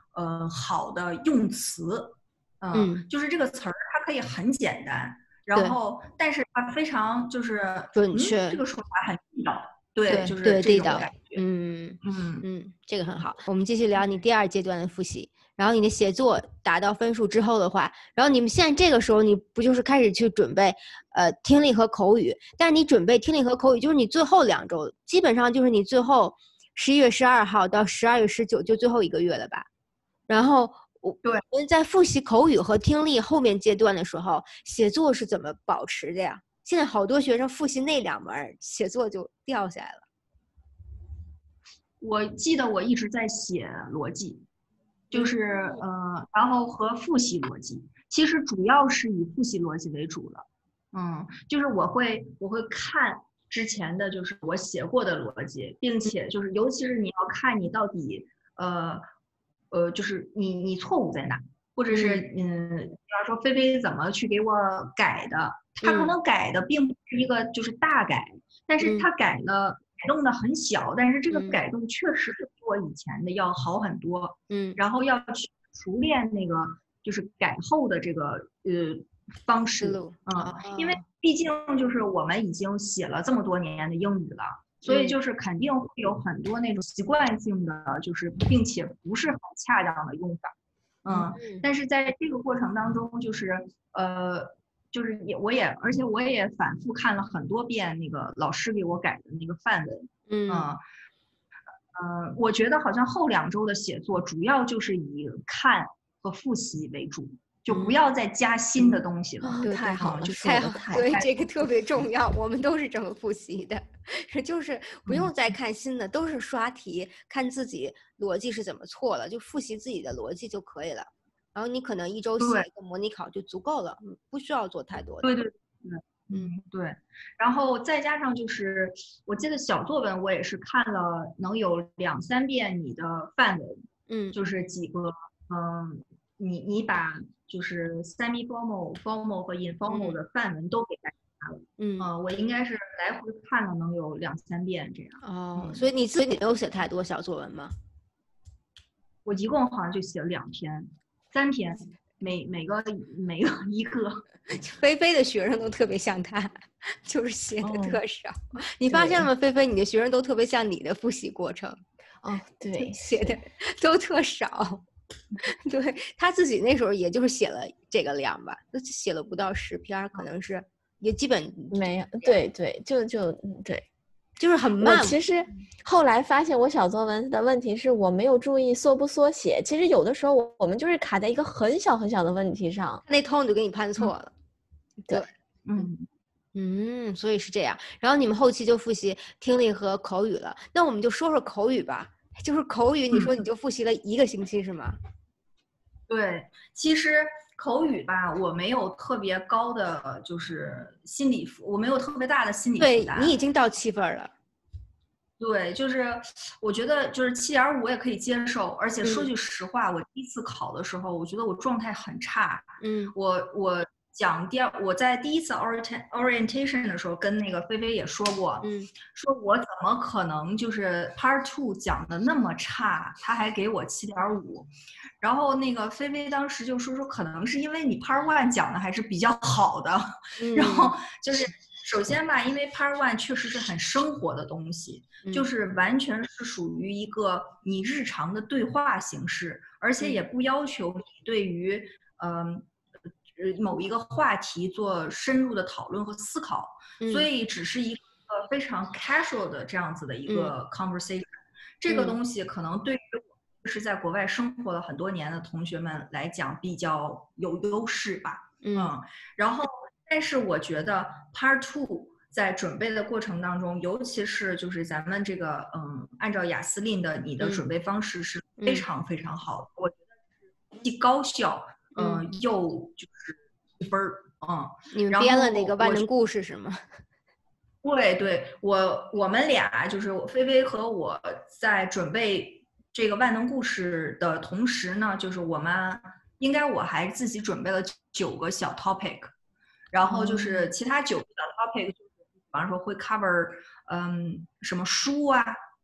呃好的用词，呃、 嗯， 就是这个词儿它可以很简单，然后但是它非常就是准确， 嗯，这个说法很地道，对， 对就是这对地道， 种感觉， 嗯嗯嗯，这个很好。我们继续聊你第二阶段的复习。然后你的写作达到分数之后的话，然后你们现在这个时候你不就是开始去准备呃听力和口语，但是你准备听力和口语就是你最后两周，基本上就是你最后十一月十二号到十二月十九就最后一个月了吧。然后我对我们在复习口语和听力后面阶段的时候，写作是怎么保持的呀？现在好多学生复习那两门写作就掉下来了。 我记得我一直在写逻辑，就是呃，然后和复习逻辑，其实主要是以复习逻辑为主的。嗯，就是我会我会看之前的就是我写过的逻辑，并且就是尤其是你要看你到底呃呃，就是你你错误在哪，或者是嗯，比方说菲菲怎么去给我改的，他可能改的并不是一个就是大改，但是他改了。改动的很小，但是这个改动确实是比我以前的要好很多。 嗯， 然后要去熟练那个就是改后的这个呃方式，嗯， 哦、 因为毕竟就是我们已经写了这么多年的英语了，所以就是肯定会有很多那种习惯性的，就是并且不是很恰当的用法，嗯，嗯但是在这个过程当中，就是呃。就是也我也而且我也反复看了很多遍那个老师给我改的那个范文， 嗯， 呃，呃，我觉得好像后两周的写作主要就是以看和复习为主，就不要再加新的东西了。 嗯、太好了， 就太好， 对，这个特别重要，我们都是这么复习的，就是不用再看新的，都是刷题，看自己逻辑是怎么错了，就复习自己的逻辑就可以了。然后你可能一周写一个模拟考就足够了，不需要做太多的。 对对对，嗯对。然后再加上就是，我记得小作文我也是看了能有两三遍你的范文， 嗯， 就是几个，嗯，你你把就是 semi-formal、formal 和 informal 的范文都给大家了， 嗯， 呃，我应该是来回看了能有两三遍这样。 哦，嗯、所以你自己没有写太多小作文吗？ 我一共好像就写了两篇。三篇，每每个每个一个， 菲菲的学生都特别像他，就是写的特少。 哦、 你发现了吗？菲菲，你的学生都特别像你的复习过程。 哦，对， 写的都特少。对，他自己那时候也就是写了这个量吧，写了不到十篇，可能是也基本没有。对对，就就对。 就是很慢。 我其实后来发现，我小作文的问题是我没有注意缩不缩写。其实有的时候我我们就是卡在一个很小很小的问题上， 那通就给你判错了。 嗯、对， 嗯嗯，所以是这样。然后你们后期就复习听力和口语了。那我们就说说口语吧。就是口语，你说你就复习了一个星期、嗯、是吗？ 对，其实口语吧，我没有特别高的就是心理，我没有特别大的心理负担。 对，你已经到七分了。 对，就是我觉得就是七点五我也可以接受，而且说句实话，嗯、我第一次考的时候，我觉得我状态很差。 嗯， 我我讲第二，我在第一次 orient orientation 的时候，跟那个菲菲也说过， 嗯， 说我怎么可能就是 part two 讲的那么差，他还给我七点五。然后那个菲菲当时就说说，可能是因为你 part one 讲的还是比较好的， 嗯、 然后就是首先吧，因为 part one 确实是很生活的东西， 嗯、 就是完全是属于一个你日常的对话形式，而且也不要求你对于嗯呃某一个话题做深入的讨论和思考， 嗯、 所以只是一个非常 casual 的这样子的一个 conversation，、嗯、这个东西可能对于是在国外生活了很多年的同学们来讲比较有优势吧， 嗯, 嗯，然后但是我觉得 part two 在准备的过程当中，尤其是就是咱们这个嗯，按照雅思令的你的准备方式是非常非常好的，嗯、我觉得既高效，嗯、呃，又就是一分儿，嗯， 你们编了那个万能故事是吗？ 对对，我我们俩就是菲菲和我在准备这个万能故事的同时呢，就是我们应该我还自己准备了九个小 topic， 然后就是其他九个小 topic 就是比方说会 cover 嗯什么书啊，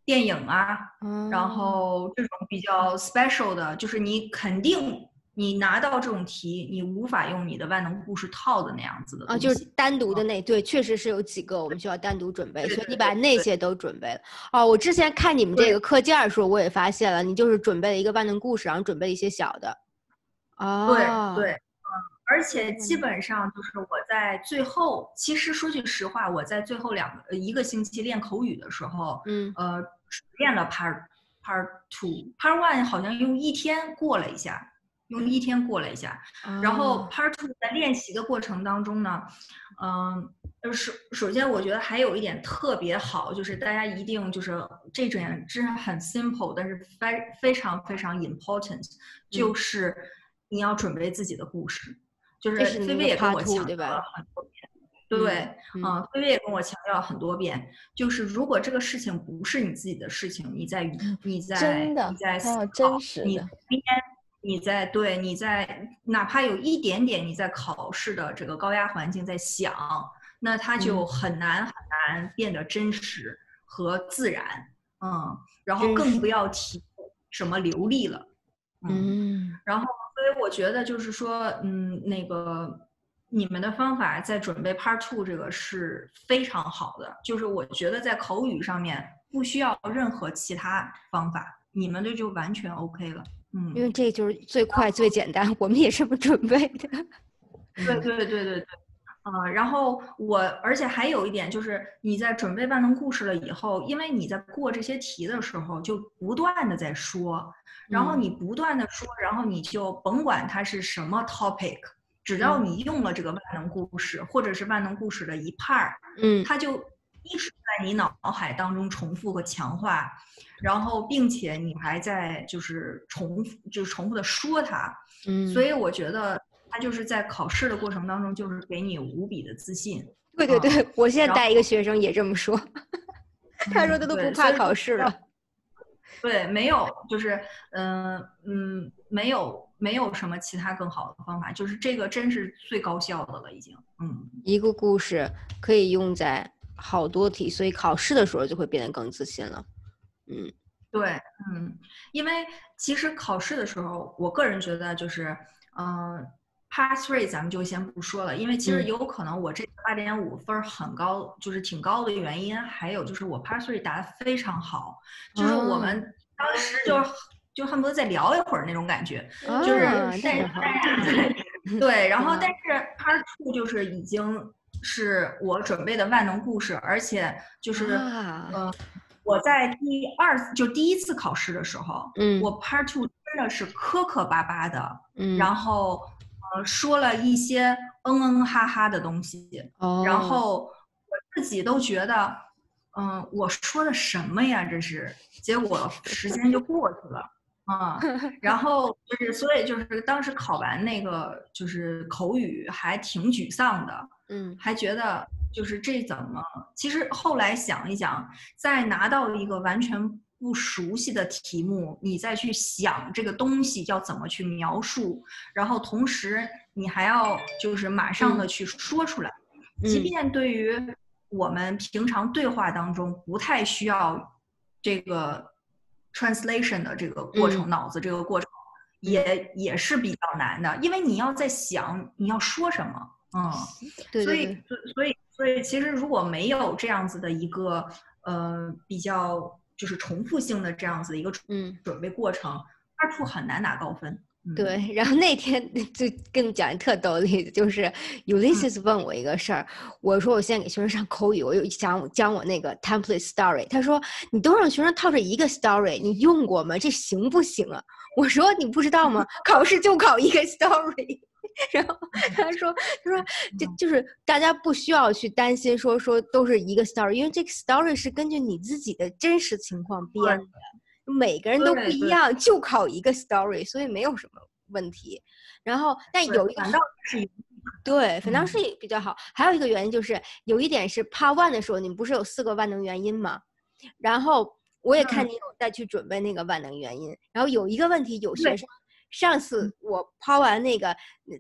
电影啊， 哦、 然后这种比较 special 的，就是你肯定你拿到这种题，你无法用你的万能故事套的那样子的东啊， 西。 就是单独的那、嗯、对，确实是有几个我们需要单独准备， 对对对对， 所以你把那些都准备了。哦，我之前看你们这个课件的时候，我也发现了，你就是准备了一个万能故事，然后准备了一些小的。哦， 对对，嗯，而且基本上就是我在最后，其实说句实话，我在最后两个一个星期练口语的时候， 嗯， 呃，只练了 part part two，part one 好像用一天过了一下。用一天过了一下， 哦、 然后 Part Two 在练习的过程当中呢，嗯，就是首先我觉得还有一点特别好，就是大家一定就是这种真是很 simple， 但是非非常非常 important，、嗯、就是你要准备自己的故事，就是菲菲也跟我强调了很多遍，对，嗯，呃、菲菲也跟我强调了很多遍，就是如果这个事情不是你自己的事情，你在你在真的你在还有真实的， 你边。你在对你在哪怕有一点点你在考试的这个高压环境在想，那它就很难很难变得真实和自然，嗯，然后更不要提什么流利了，嗯，嗯然后所以我觉得就是说，嗯，那个你们的方法在准备 Part Two 这个是非常好的，就是我觉得在口语上面不需要任何其他方法，你们的就完全 OK 了。嗯， 因为这就是最快最简单，我们也这么准备的。 对对对对对，呃，然后我，而且还有一点就是，你在准备万能故事了以后，因为你在过这些题的时候，就不断的在说，然后你不断的说，然后你就甭管它是什么 topic， 只要你用了这个万能故事，或者是万能故事的一 part， 嗯， 它就一直在你脑海当中重复和强化。然后，并且你还在就是重复，就是重复的说它， 嗯， 所以我觉得它就是在考试的过程当中，就是给你无比的自信。 对对对，嗯、我现在带一个学生也这么说，他说他都不怕考试了。 对，没有，就是嗯嗯，没有没有什么其他更好的方法，就是这个真是最高效的了，已经。嗯， 一个故事可以用在好多题，所以考试的时候就会变得更自信了。嗯， 对，嗯，因为其实考试的时候，我个人觉得就是，嗯、呃、，pass rate 咱们就先不说了，因为其实有可能我这八点五分很高，就是挺高的原因，还有就是我 pass rate 答得非常好，就是我们当时就、哦、就恨不得再聊一会儿那种感觉， 哦、 就是但是对，对，然后但是 part two 就是已经是我准备的万能故事，而且就是、 啊、 呃。我在第二就第一次考试的时候， 嗯， 我 Part Two 真的是磕磕巴巴的， 嗯， 然后呃说了一些嗯嗯哈哈的东西， 哦， 然后我自己都觉得，嗯、呃，我说的什么呀？这是，结果时间就过去了啊、嗯，然后就是所以就是当时考完那个就是口语还挺沮丧的， 嗯， 还觉得。就是这怎么？其实后来想一想，再拿到一个完全不熟悉的题目，你再去想这个东西要怎么去描述，然后同时你还要就是马上的去说出来。 嗯、 即便对于我们平常对话当中不太需要这个 translation 的这个过程， 嗯、 脑子这个过程也也是比较难的，因为你要在想你要说什么。嗯， 对对对， 所以所以所以其实如果没有这样子的一个呃比较就是重复性的这样子的一个嗯准备过程，二处很难拿高分。嗯、 对，然后那天就跟你讲一特逗的例子，就是 Ulysses 问我一个事儿，嗯、我说我现在给学生上口语，我有讲讲我那个 template story， 他说你都让学生套着一个 story， 你用过吗？这行不行啊？我说你不知道吗？考试就考一个 story。然后他说：“他说，就就是大家不需要去担心说说都是一个 story， 因为这个 story 是根据你自己的真实情况编的，每个人都不一样，就考一个 story， 所以没有什么问题。然后，但有一个反倒是对，反倒是比较好。嗯、还有一个原因就是有一点是 Part One 的时候，你们不是有四个万能元音吗？然后我也看你有再去准备那个万能元音，然后有一个问题，有学生。”上次我抛完那个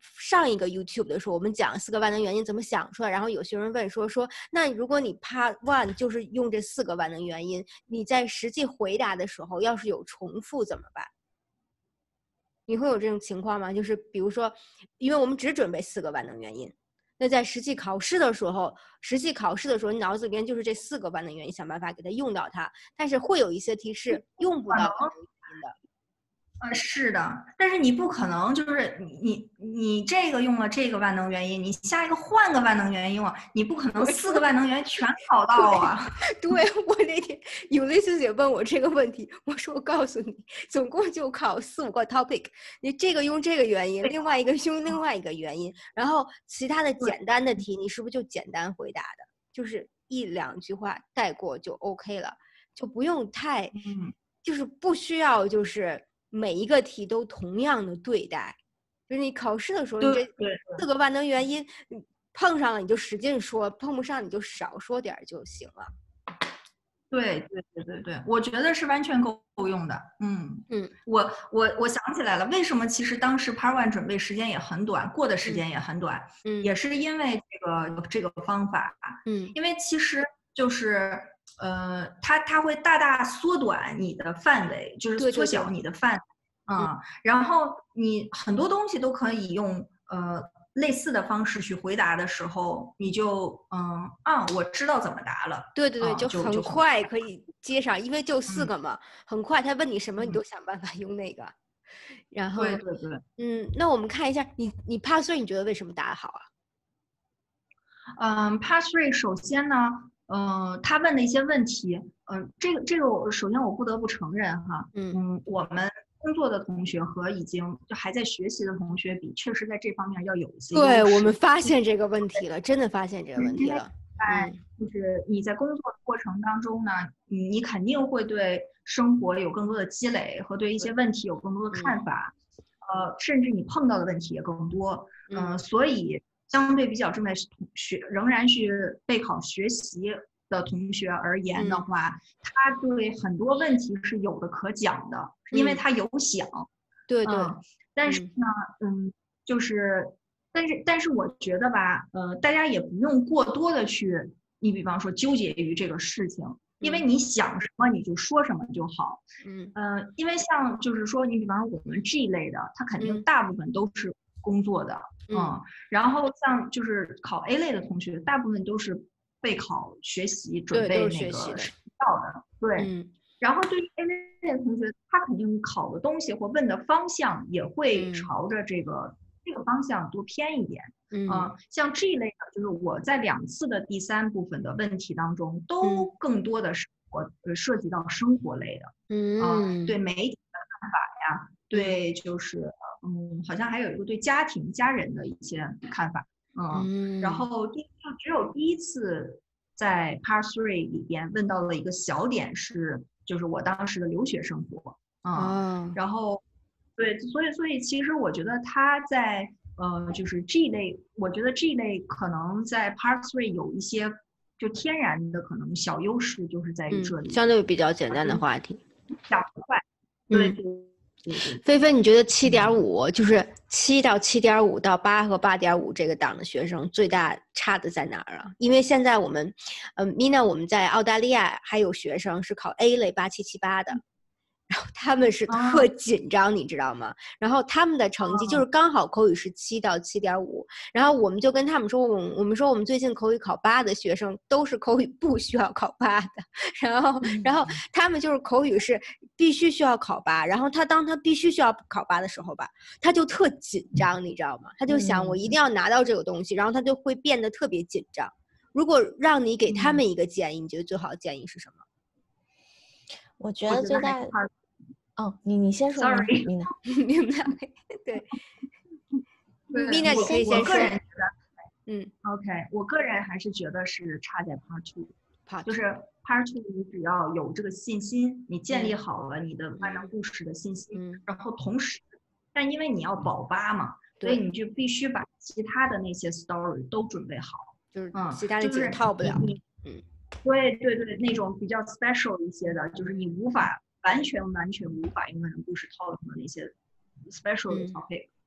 上一个 YouTube 的时候，我们讲四个万能原因怎么想出来，然后有学生问说说，那如果你 Part One 就是用这四个万能原因，你在实际回答的时候，要是有重复怎么办？你会有这种情况吗？就是比如说，因为我们只准备四个万能原因，那在实际考试的时候，实际考试的时候，你脑子里边就是这四个万能原因，想办法给它用到它。但是会有一些题是用不到万能原因的。 呃，是的，但是你不可能就是你你你这个用了这个万能原因，你下一个换个万能原因啊，你不可能四个万能原因全考到啊。 对，我那天有类似姐问我这个问题，我说我告诉你，总共就考四五个 topic， 你这个用这个原因，另外一个用另外一个原因，然后其他的简单的题，你是不是就简单回答的，就是一两句话带过就 OK 了，就不用太， 嗯， 就是不需要就是每一个题都同样的对待，就是你考试的时候，你这四个万能原因，你碰上了你就使劲说，碰不上你就少说点就行了。 对对对对对，我觉得是完全够用的。嗯嗯， 我我我想起来了，为什么其实当时 Part One 准备时间也很短，过的时间也很短， 嗯， 也是因为这个这个方法。 嗯， 因为其实就是呃，它它会大大缩短你的范围，就是缩小你的范围。嗯，然后你很多东西都可以用呃。类似的方式去回答的时候，你就嗯啊，我知道怎么答了。 对对对， 嗯、 就就很快可以接上，因为就四个嘛， 嗯、 很快他问你什么，你都想办法用那个。然后， 对对对， 嗯，那我们看一下，你你 Part Three 你觉得为什么答得好啊？ 嗯 ，Part Three 首先呢，嗯、呃，他问的一些问题，嗯、呃，这个这个我首先我不得不承认哈， 嗯嗯，我们工作的同学和已经就还在学习的同学比，确实在这方面要有一些对，我们发现这个问题了，真的发现这个问题了。 在就是你在工作的过程当中呢，你你肯定会对生活有更多的积累和对一些问题有更多的看法，嗯、呃，甚至你碰到的问题也更多，嗯、呃，所以相对比较正在学仍然去备考学习的同学而言的话，嗯、他对很多问题是有的可讲的，因为他有想， 对对， 嗯，但是呢，嗯，就是。但是，但是我觉得吧，呃，大家也不用过多的去，你比方说纠结于这个事情，因为你想什么你就说什么就好。 嗯， 呃，因为像就是说，你比方说我们 G 类的，它肯定大部分都是工作的，嗯，嗯然后像就是考 A 类的同学，大部分都是备考学习准备那个实到的，对。 嗯、 然后对于 A 类的同学，他肯定考的东西或问的方向也会朝着这个。嗯这个方向多偏一点，嗯、呃，像这一类的，就是我在两次的第三部分的问题当中，都更多的是我呃涉及到生活类的，嗯、呃，对媒体的看法呀，对就是嗯，好像还有一个对家庭家人的一些看法，嗯，然后第就只有第一次在 Part Three 里边问到了一个小点是，就是我当时的留学生活，嗯，哦、然后。对，所以所以其实我觉得他在呃，就是 G 类，我觉得 G 类可能在 Part Three 有一些就天然的可能小优势，就是在于这里， 嗯、相对比较简单的话题， 讲得快。对对对对。菲菲，你觉得七点五就是七到七点五到八和八点五这个档的学生最大差的在哪儿啊？因为现在我们，嗯 ，Mina 我们在澳大利亚还有学生是考 A 类八七七八的。然后他们是特紧张，哦、你知道吗？然后他们的成绩就是刚好口语是七到七点五，然后我们就跟他们说，我们我们说我们最近口语考八的学生都是口语不需要考八的，然后然后他们就是口语是必须需要考八，然后他当他必须需要考八的时候吧，他就特紧张，你知道吗？他就想我一定要拿到这个东西，然后他就会变得特别紧张。如果让你给他们一个建议，你觉得最好的建议是什么？ 我觉得最大，哦，你你先说 ，sorry， Mina， 明白？对，Mina 你可以先说。 我个人觉得， 嗯 ，OK， 我个人还是觉得是差在 Part Two， 就是 Part Two 你只要有这个信心，你建立好了你的万能故事的信心， 嗯、 然后同时，但因为你要保八嘛，所以你就必须把其他的那些 story 都准备好， 就是其他的几个套不了， 嗯。对对对，那种比较 special 一些的，就是你无法完全完全无法用万能故事套用的那些 special 的 topic，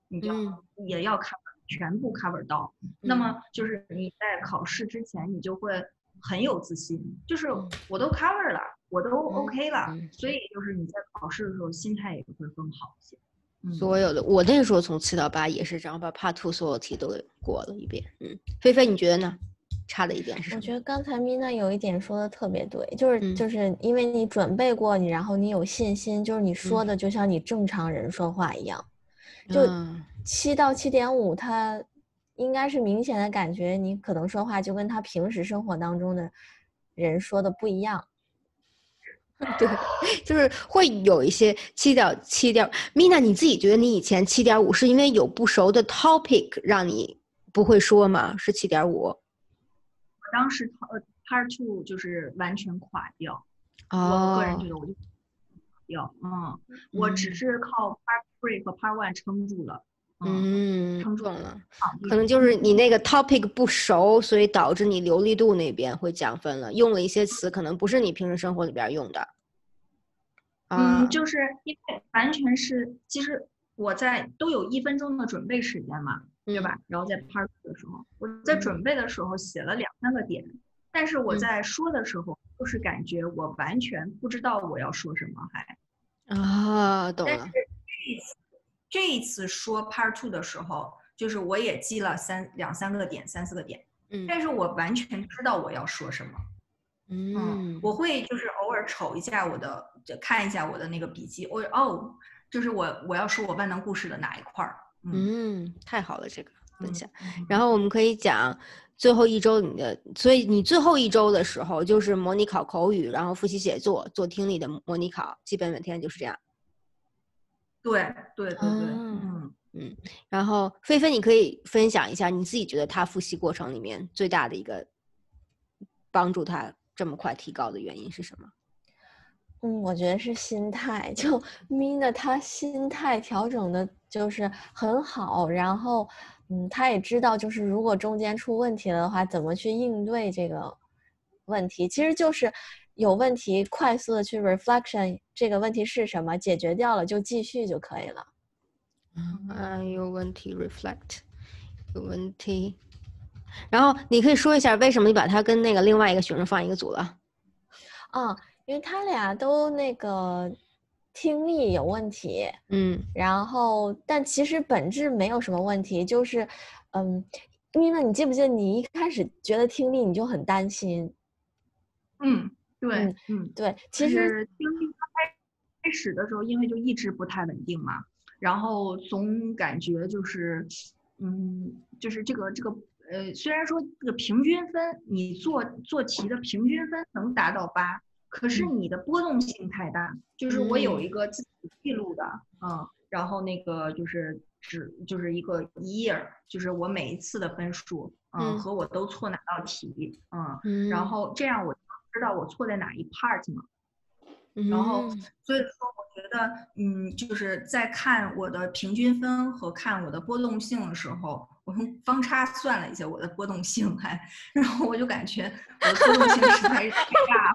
你就也要 cover、嗯、全部 cover 到、嗯。那么就是你在考试之前，你就会很有自信，就是我都 cover 了，我都 OK 了， 嗯嗯、 所以就是你在考试的时候心态也会更好一些。嗯、 所有的我那个时候从七到八也是这样，把 Part Two 所有题都过了一遍。嗯，菲菲你觉得呢？差的一点是什么？ 我觉得刚才 Mina 有一点说的特别对，就是、嗯、就是因为你准备过你，然后你有信心，就是你说的就像你正常人说话一样。嗯、就七到七点五，他应该是明显的感觉你可能说话就跟他平时生活当中的人说的不一样。 对，就是会有一些七点七点。Mina 你自己觉得你以前七点五是因为有不熟的 topic 让你不会说吗？是七点五？ 当时呃 Part Two 就是完全垮掉， 哦、 我个人觉得我就垮掉，嗯，嗯我只是靠 Part Three 和 Part One 撑住了， 嗯， 撑住了，可能就是你那个 topic 不熟，所以导致你流利度那边会降分了，用了一些词可能不是你平时生活里边用的。 嗯，就是因为完全是，其实我在都有一分钟的准备时间嘛。对吧？然后在 part 的时候，我在准备的时候写了两三个点，嗯、但是我在说的时候，就是感觉我完全不知道我要说什么，还啊，懂了。 但是这一次这一次说 part two 的时候，就是我也记了三两三个点，三四个点，嗯，但是我完全知道我要说什么， 嗯， 嗯我会就是偶尔瞅一下我的，看一下我的那个笔记，我哦，就是我我要说我万能故事的哪一块儿。 嗯, 嗯，太好了，这个分享。嗯、然后我们可以讲最后一周你的，所以你最后一周的时候就是模拟考口语，然后复习写作，做听力的模拟考，基本每天就是这样。 对对对对， 嗯嗯嗯。然后菲菲，你可以分享一下你自己觉得他复习过程里面最大的一个帮助他这么快提高的原因是什么？ 嗯，我觉得是心态，就 Mina 她心态调整的就是很好，然后，嗯，她也知道就是如果中间出问题了的话，怎么去应对这个问题，其实就是有问题快速的去 reflection 这个问题是什么，解决掉了就继续就可以了。 啊，有问题 reflect， 有问题，然后你可以说一下为什么你把他跟那个另外一个学生放一个组了？ 啊。因为他俩都那个听力有问题， 嗯， 然后但其实本质没有什么问题，就是，嗯，因为你记不记得你一开始觉得听力你就很担心？ 嗯，对， 嗯嗯对，其实听力刚开始的时候，因为就一直不太稳定嘛，然后总感觉就是，嗯，就是这个这个呃，虽然说这个平均分你做做题的平均分能达到八。可是你的波动性太大，嗯、就是我有一个自己记录的，嗯，嗯然后那个就是只就是一个一页，就是我每一次的分数，嗯，嗯和我都错哪道题，嗯，嗯然后这样我知道我错在哪一 part 嘛，嗯、然后所以说我觉得，嗯，就是在看我的平均分和看我的波动性的时候。我用方差算了一下我的波动性还，还然后我就感觉我的波动性实在是太大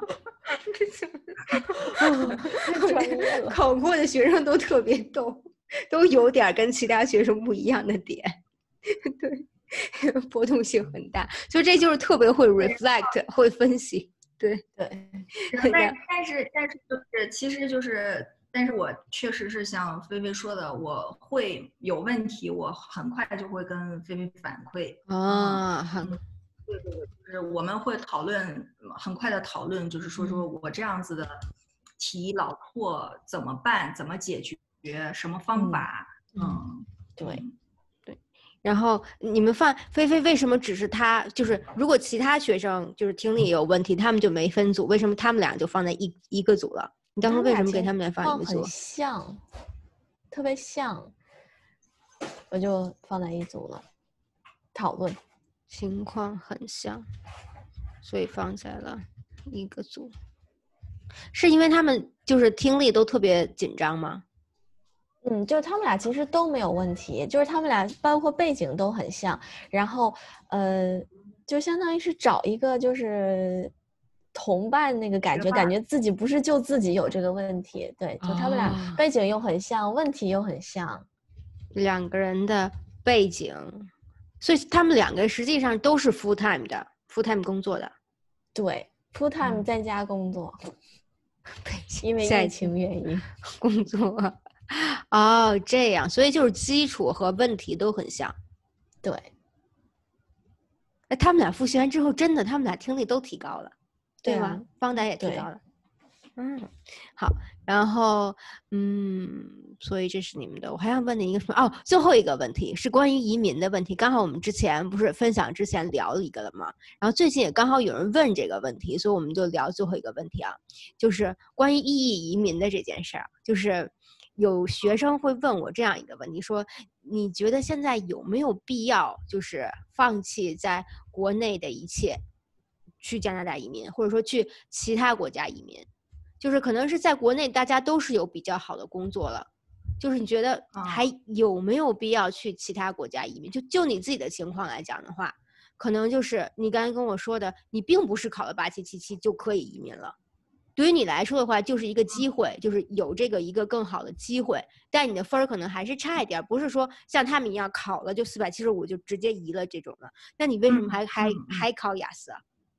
了。太专业了。考过的学生都特别逗，都有点跟其他学生不一样的点。对，波动性很大，所以这就是特别会 reflect， 会分析。对对， 但但是但是就是其实就是。但是我确实是像菲菲说的，我会有问题，我很快就会跟菲菲反馈啊，很、 嗯，对对对，就是我们会讨论，很快的讨论，就是说说我这样子的题老错怎么办，怎么解决，什么方法，嗯， 嗯对对。然后你们放菲菲为什么只是他？就是如果其他学生就是听力也有问题，他们就没分组，为什么他们俩就放在一一个组了？你当时为什么给他们俩放一个组？ 很像，特别像，我就放在一组了。讨论情况很像，所以放在了一个组。是因为他们就是听力都特别紧张吗？ 嗯，就他们俩其实都没有问题，就是他们俩包括背景都很像，然后呃，就相当于是找一个就是同伴那个感觉，感觉自己不是就自己有这个问题，对，就他们俩背景又很像，哦、问题又很像。 两个人的背景，所以他们两个实际上都是 full time 的 full time 工作的。 对 full time 嗯在家工作， 背景因为在疫情原因。 工作。哦，这样，所以就是基础和问题都很像。 对， 哎，他们俩复习完之后，真的，他们俩听力都提高了，对吗？ 对啊方达也提对高了。嗯，好，然后，嗯，所以这是你们的。我还想问你一个什么？哦，最后一个问题是关于移民的问题。刚好我们之前不是分享之前聊了一个了吗？然后最近也刚好有人问这个问题，所以我们就聊最后一个问题啊，就是关于异议移民的这件事儿。就是有学生会问我这样一个问题，说你觉得现在有没有必要，就是放弃在国内的一切，去加拿大移民，或者说去其他国家移民？就是可能是在国内大家都是有比较好的工作了，就是你觉得还有没有必要去其他国家移民？就就你自己的情况来讲的话，可能就是你刚才跟我说的，你并不是考了八七七七就可以移民了。对于你来说的话，就是一个机会，就是有这个一个更好的机会，但你的分儿可能还是差一点，不是说像他们一样考了就四百七十五就直接移了这种的。那你为什么还、 嗯、 还、 嗯、 还考雅思啊？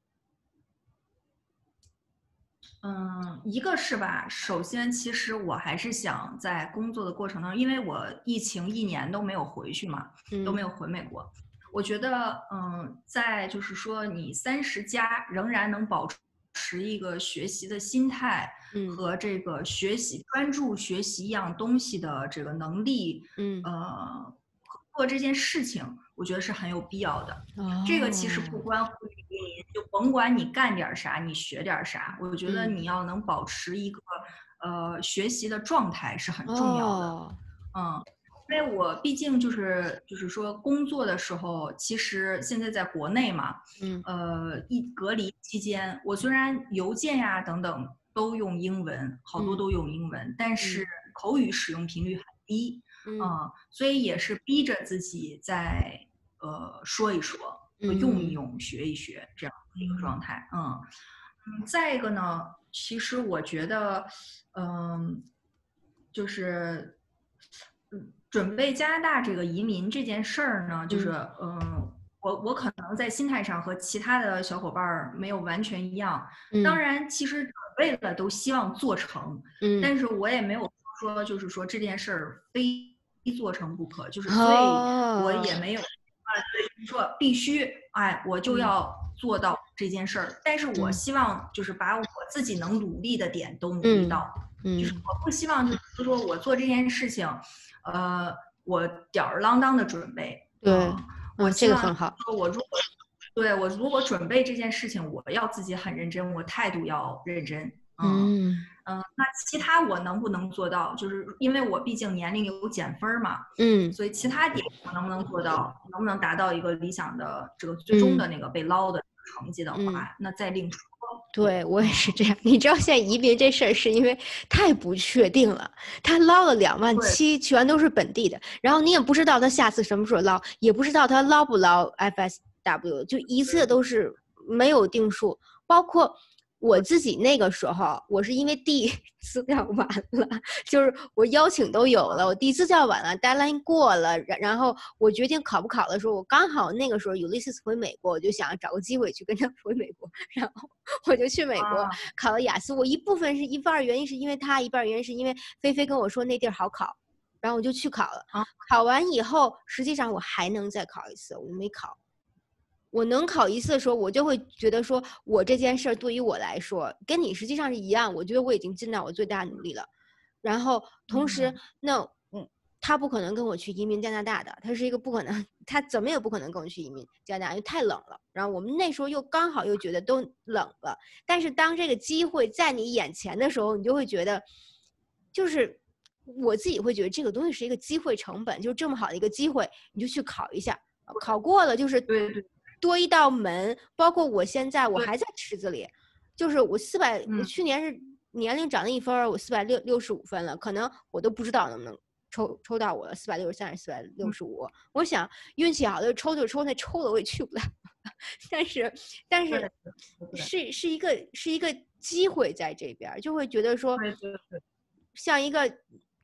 嗯，一个是吧，首先其实我还是想在工作的过程当中，因为我疫情一年都没有回去嘛， 嗯、 都没有回美国。我觉得，嗯，在就是说你三十加仍然能保持一个学习的心态和这个学习、嗯、专注学习一样东西的这个能力， 嗯， 呃，做这件事情，我觉得是很有必要的。 哦、 这个其实不关乎于你，就甭管你干点啥，你学点啥，我觉得你要能保持一个、嗯、呃学习的状态是很重要的。 哦、 嗯，因为我毕竟就是就是说工作的时候，其实现在在国内嘛， 嗯， 呃，一隔离期间，我虽然邮件呀等等都用英文，好多都用英文，嗯、但是口语使用频率很低。嗯，嗯，所以也是逼着自己在呃说一说，用一用，学一学这样的一个状态。嗯嗯，再一个呢，其实我觉得，嗯，就是嗯，准备加拿大这个移民这件事儿呢，就是嗯。嗯我我可能在心态上和其他的小伙伴没有完全一样， 嗯、 当然其实准备了都希望做成， 嗯， 但是我也没有说就是说这件事儿非做成不可，就是所以我也没有啊，对，说必须哎我就要做到这件事儿，嗯、但是我希望就是把我自己能努力的点都努力到， 嗯嗯、 就是我不希望就是说我做这件事情，呃，我吊儿郎当的准备， 对。 嗯我希望说， 我如果对我如果准备这件事情，我要自己很认真，我态度要认真。嗯嗯、呃，那其他我能不能做到？就是因为我毕竟年龄有减分嘛， 嗯， 所以其他点我能不能做到，能不能达到一个理想的这个最终的那个被捞的成绩的话，嗯、那再另说。 对我也是这样，你知道现在移民这事儿是因为太不确定了，他捞了两万七，全都是本地的，然后你也不知道他下次什么时候捞，也不知道他捞不捞 F S W， 就一切都是没有定数。包括我自己那个时候，我是因为递资料晚了，就是我邀请都有了，我递资料晚了 ，deadline 过了，然后我决定考不考的时候，我刚好那个时候Ulysses回美国，我就想找个机会去跟他回美国，然后我就去美国考了雅思。我一部分是一半原因是因为他，一半原因是因为菲菲跟我说那地儿好考，然后我就去考了。考完以后，实际上我还能再考一次，我没考。我能考一次的时候，我就会觉得说，我这件事儿对于我来说，跟你实际上是一样。我觉得我已经尽到我最大努力了。然后同时，嗯、那嗯，他不可能跟我去移民加拿大的，他是一个不可能，他怎么也不可能跟我去移民加拿大，因为太冷了。然后我们那时候又刚好又觉得都冷了。但是当这个机会在你眼前的时候，你就会觉得，就是我自己会觉得这个东西是一个机会成本，就是这么好的一个机会，你就去考一下，考过了就是对对。 多一道门，包括我现在我还在池子里，就是我四百、嗯，我去年是年龄涨了一分，我四百六六十五分了，可能我都不知道能不能抽抽到我了，四百六十三还是四百六十五？我想运气好的抽就抽，那抽了我也去不了，但是但是是是一个是一个机会在这边，就会觉得说，像一个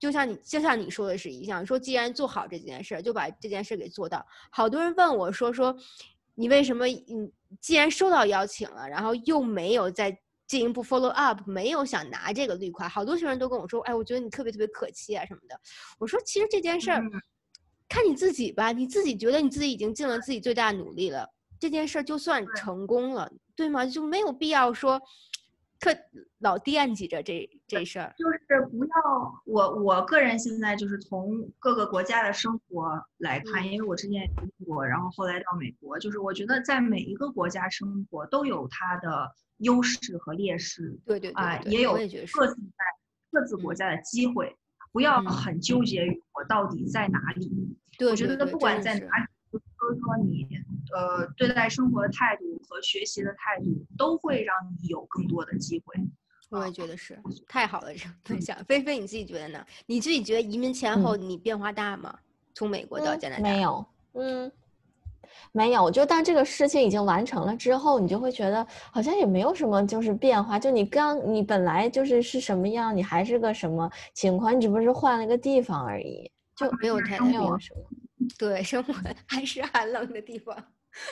就像你就像你说的是一样，说既然做好这件事，就把这件事给做到。好多人问我说说，你为什么你既然收到邀请了，然后又没有再进一步 follow up， 没有想拿这个绿卡？好多学生都跟我说，哎，我觉得你特别特别可惜啊什么的。我说其实这件事儿、嗯、看你自己吧，你自己觉得你自己已经尽了自己最大努力了，这件事就算成功了， 对, 对吗？就没有必要说特老惦记着这这事儿。 就是不要我我个人现在就是从各个国家的生活来看， 嗯、 因为我之前也去过，然后后来到美国，就是我觉得在每一个国家生活都有它的优势和劣势， 对对对啊、呃，也有各自在各自国家的机会，嗯、不要很纠结于我到底在哪里。 对、嗯， 我觉得不管在哪里，就是说你呃对待生活的态度和学习的态度，都会让你有更多的机会。 我也觉得是，太好了，这个分享。菲菲，你自己觉得呢？你自己觉得移民前后你变化大吗？嗯、从美国到加拿大？ 嗯、没有，嗯。没有，就当这个事情已经完成了之后，你就会觉得好像也没有什么就是变化，就你刚你本来就是是什么样，你还是个什么情况，你只不过是换了个地方而已，就没有太没有什么。 对，生活还是寒冷的地方。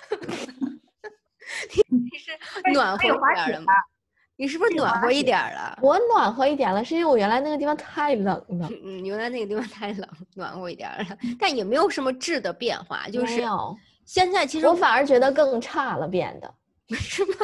你是暖和一点了吗？你是不是暖和一点了？ 我暖和一点了，是因为我原来那个地方太冷了。 嗯，原来那个地方太冷，暖和一点了，但也没有什么质的变化，就是没有。 现在其实我反而觉得更差了，变得是吗？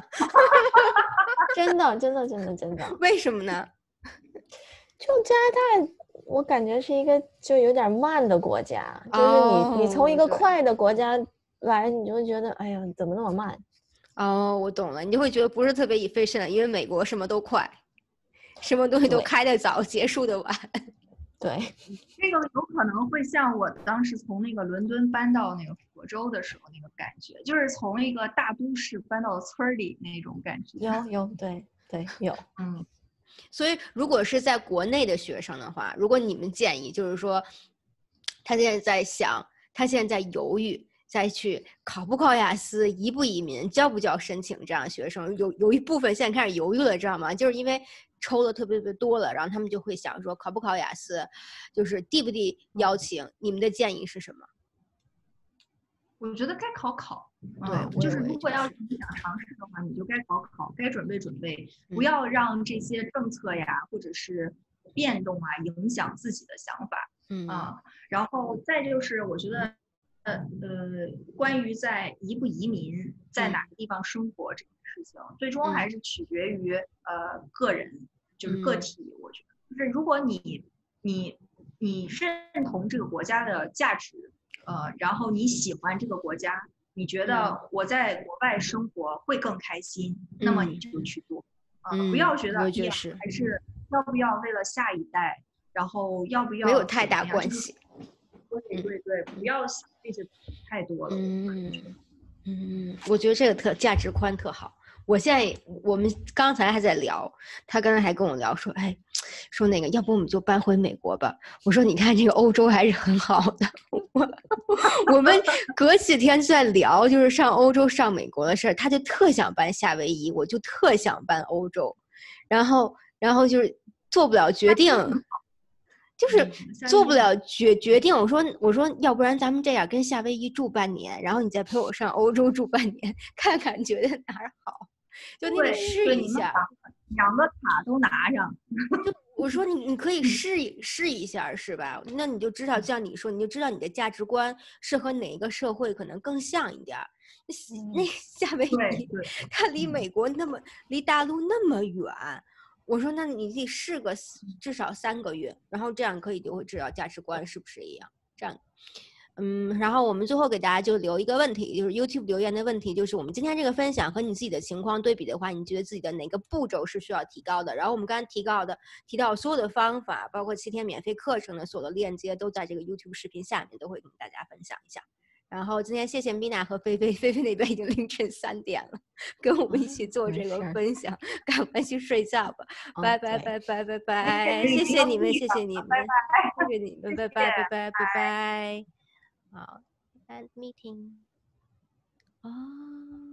真的，真的，真的，真的。 为什么呢？ 就加拿大，我感觉是一个就有点慢的国家，就是你、哦、你从一个快的国家来，你就会觉得，哎呀，怎么那么慢？ 哦，我懂了，你就会觉得不是特别 efficient， 因为美国什么都快，什么东西都开得早，结束的晚。 对， 这个有可能会像我当时从那个伦敦搬到那个佛州的时候那个感觉，就是从一个大都市搬到村里那种感觉。 有有，对对有， 嗯。所以如果是在国内的学生的话，如果你们建议就是说，他现在在想，他现在在犹豫，再去考不考雅思，移不移民，交不交申请，这样的学生有有一部分现在开始犹豫了，知道吗？就是因为抽的特别特别多了，然后他们就会想说考不考雅思，就是递不递邀请，嗯、你们的建议是什么？ 我觉得该考考， 对， 嗯、就是如果要是你想尝试的话，你就该考考，该准备准备， 嗯、 不要让这些政策呀或者是变动啊影响自己的想法， 嗯啊，然后再就是我觉得，呃呃，关于在移不移民，在哪个地方生活这件事情，嗯、最终还是取决于呃个人，就是个体， 嗯、 我觉得，就是如果你你你认同这个国家的价值。呃，然后你喜欢这个国家，你觉得我在国外生活会更开心，嗯、那么你就去做，啊、 嗯， 不要觉得也是还是要不要为了下一代，然后要不要没有太大关系。 对对对，嗯、不要想这些太多了。 嗯嗯，我觉得这个特价值观特好。我现在我们刚才还在聊，他刚才还跟我聊说，哎，说那个要不我们就搬回美国吧。我说你看这个欧洲还是很好的。我我们隔几天就在聊，就是上欧洲上美国的事儿，他就特想搬夏威夷，我就特想搬欧洲，然后然后就是做不了决定。就是做不了决决定，我说我说，要不然咱们这样跟夏威夷住半年，然后你再陪我上欧洲住半年，看看觉得哪儿好，就你得试一下， 两个卡都拿上。 就我说你你可以试试一下，是吧？那你就知道，像你说，你就知道你的价值观是和哪个社会可能更像一点。那夏威夷它离美国那么离大陆那么远。我说，那你得试个至少三个月，然后这样可以就会知道价值观是不是一样。这样，嗯，然后我们最后给大家就留一个问题，就是 YouTube 留言的问题，就是我们今天这个分享和你自己的情况对比的话，你觉得自己的哪个步骤是需要提高的？然后我们刚才提到的提到所有的方法，包括七天免费课程的所有的链接，都在这个 YouTube 视频下面，都会跟大家分享一下。然后今天谢谢米娜和菲菲，菲菲那边已经凌晨三点了，跟我们一起做这个分享，赶快去睡觉吧，拜拜拜拜拜拜，谢谢你们，谢谢你们，谢谢你们，拜拜拜拜拜拜，好 ，end meeting，哦。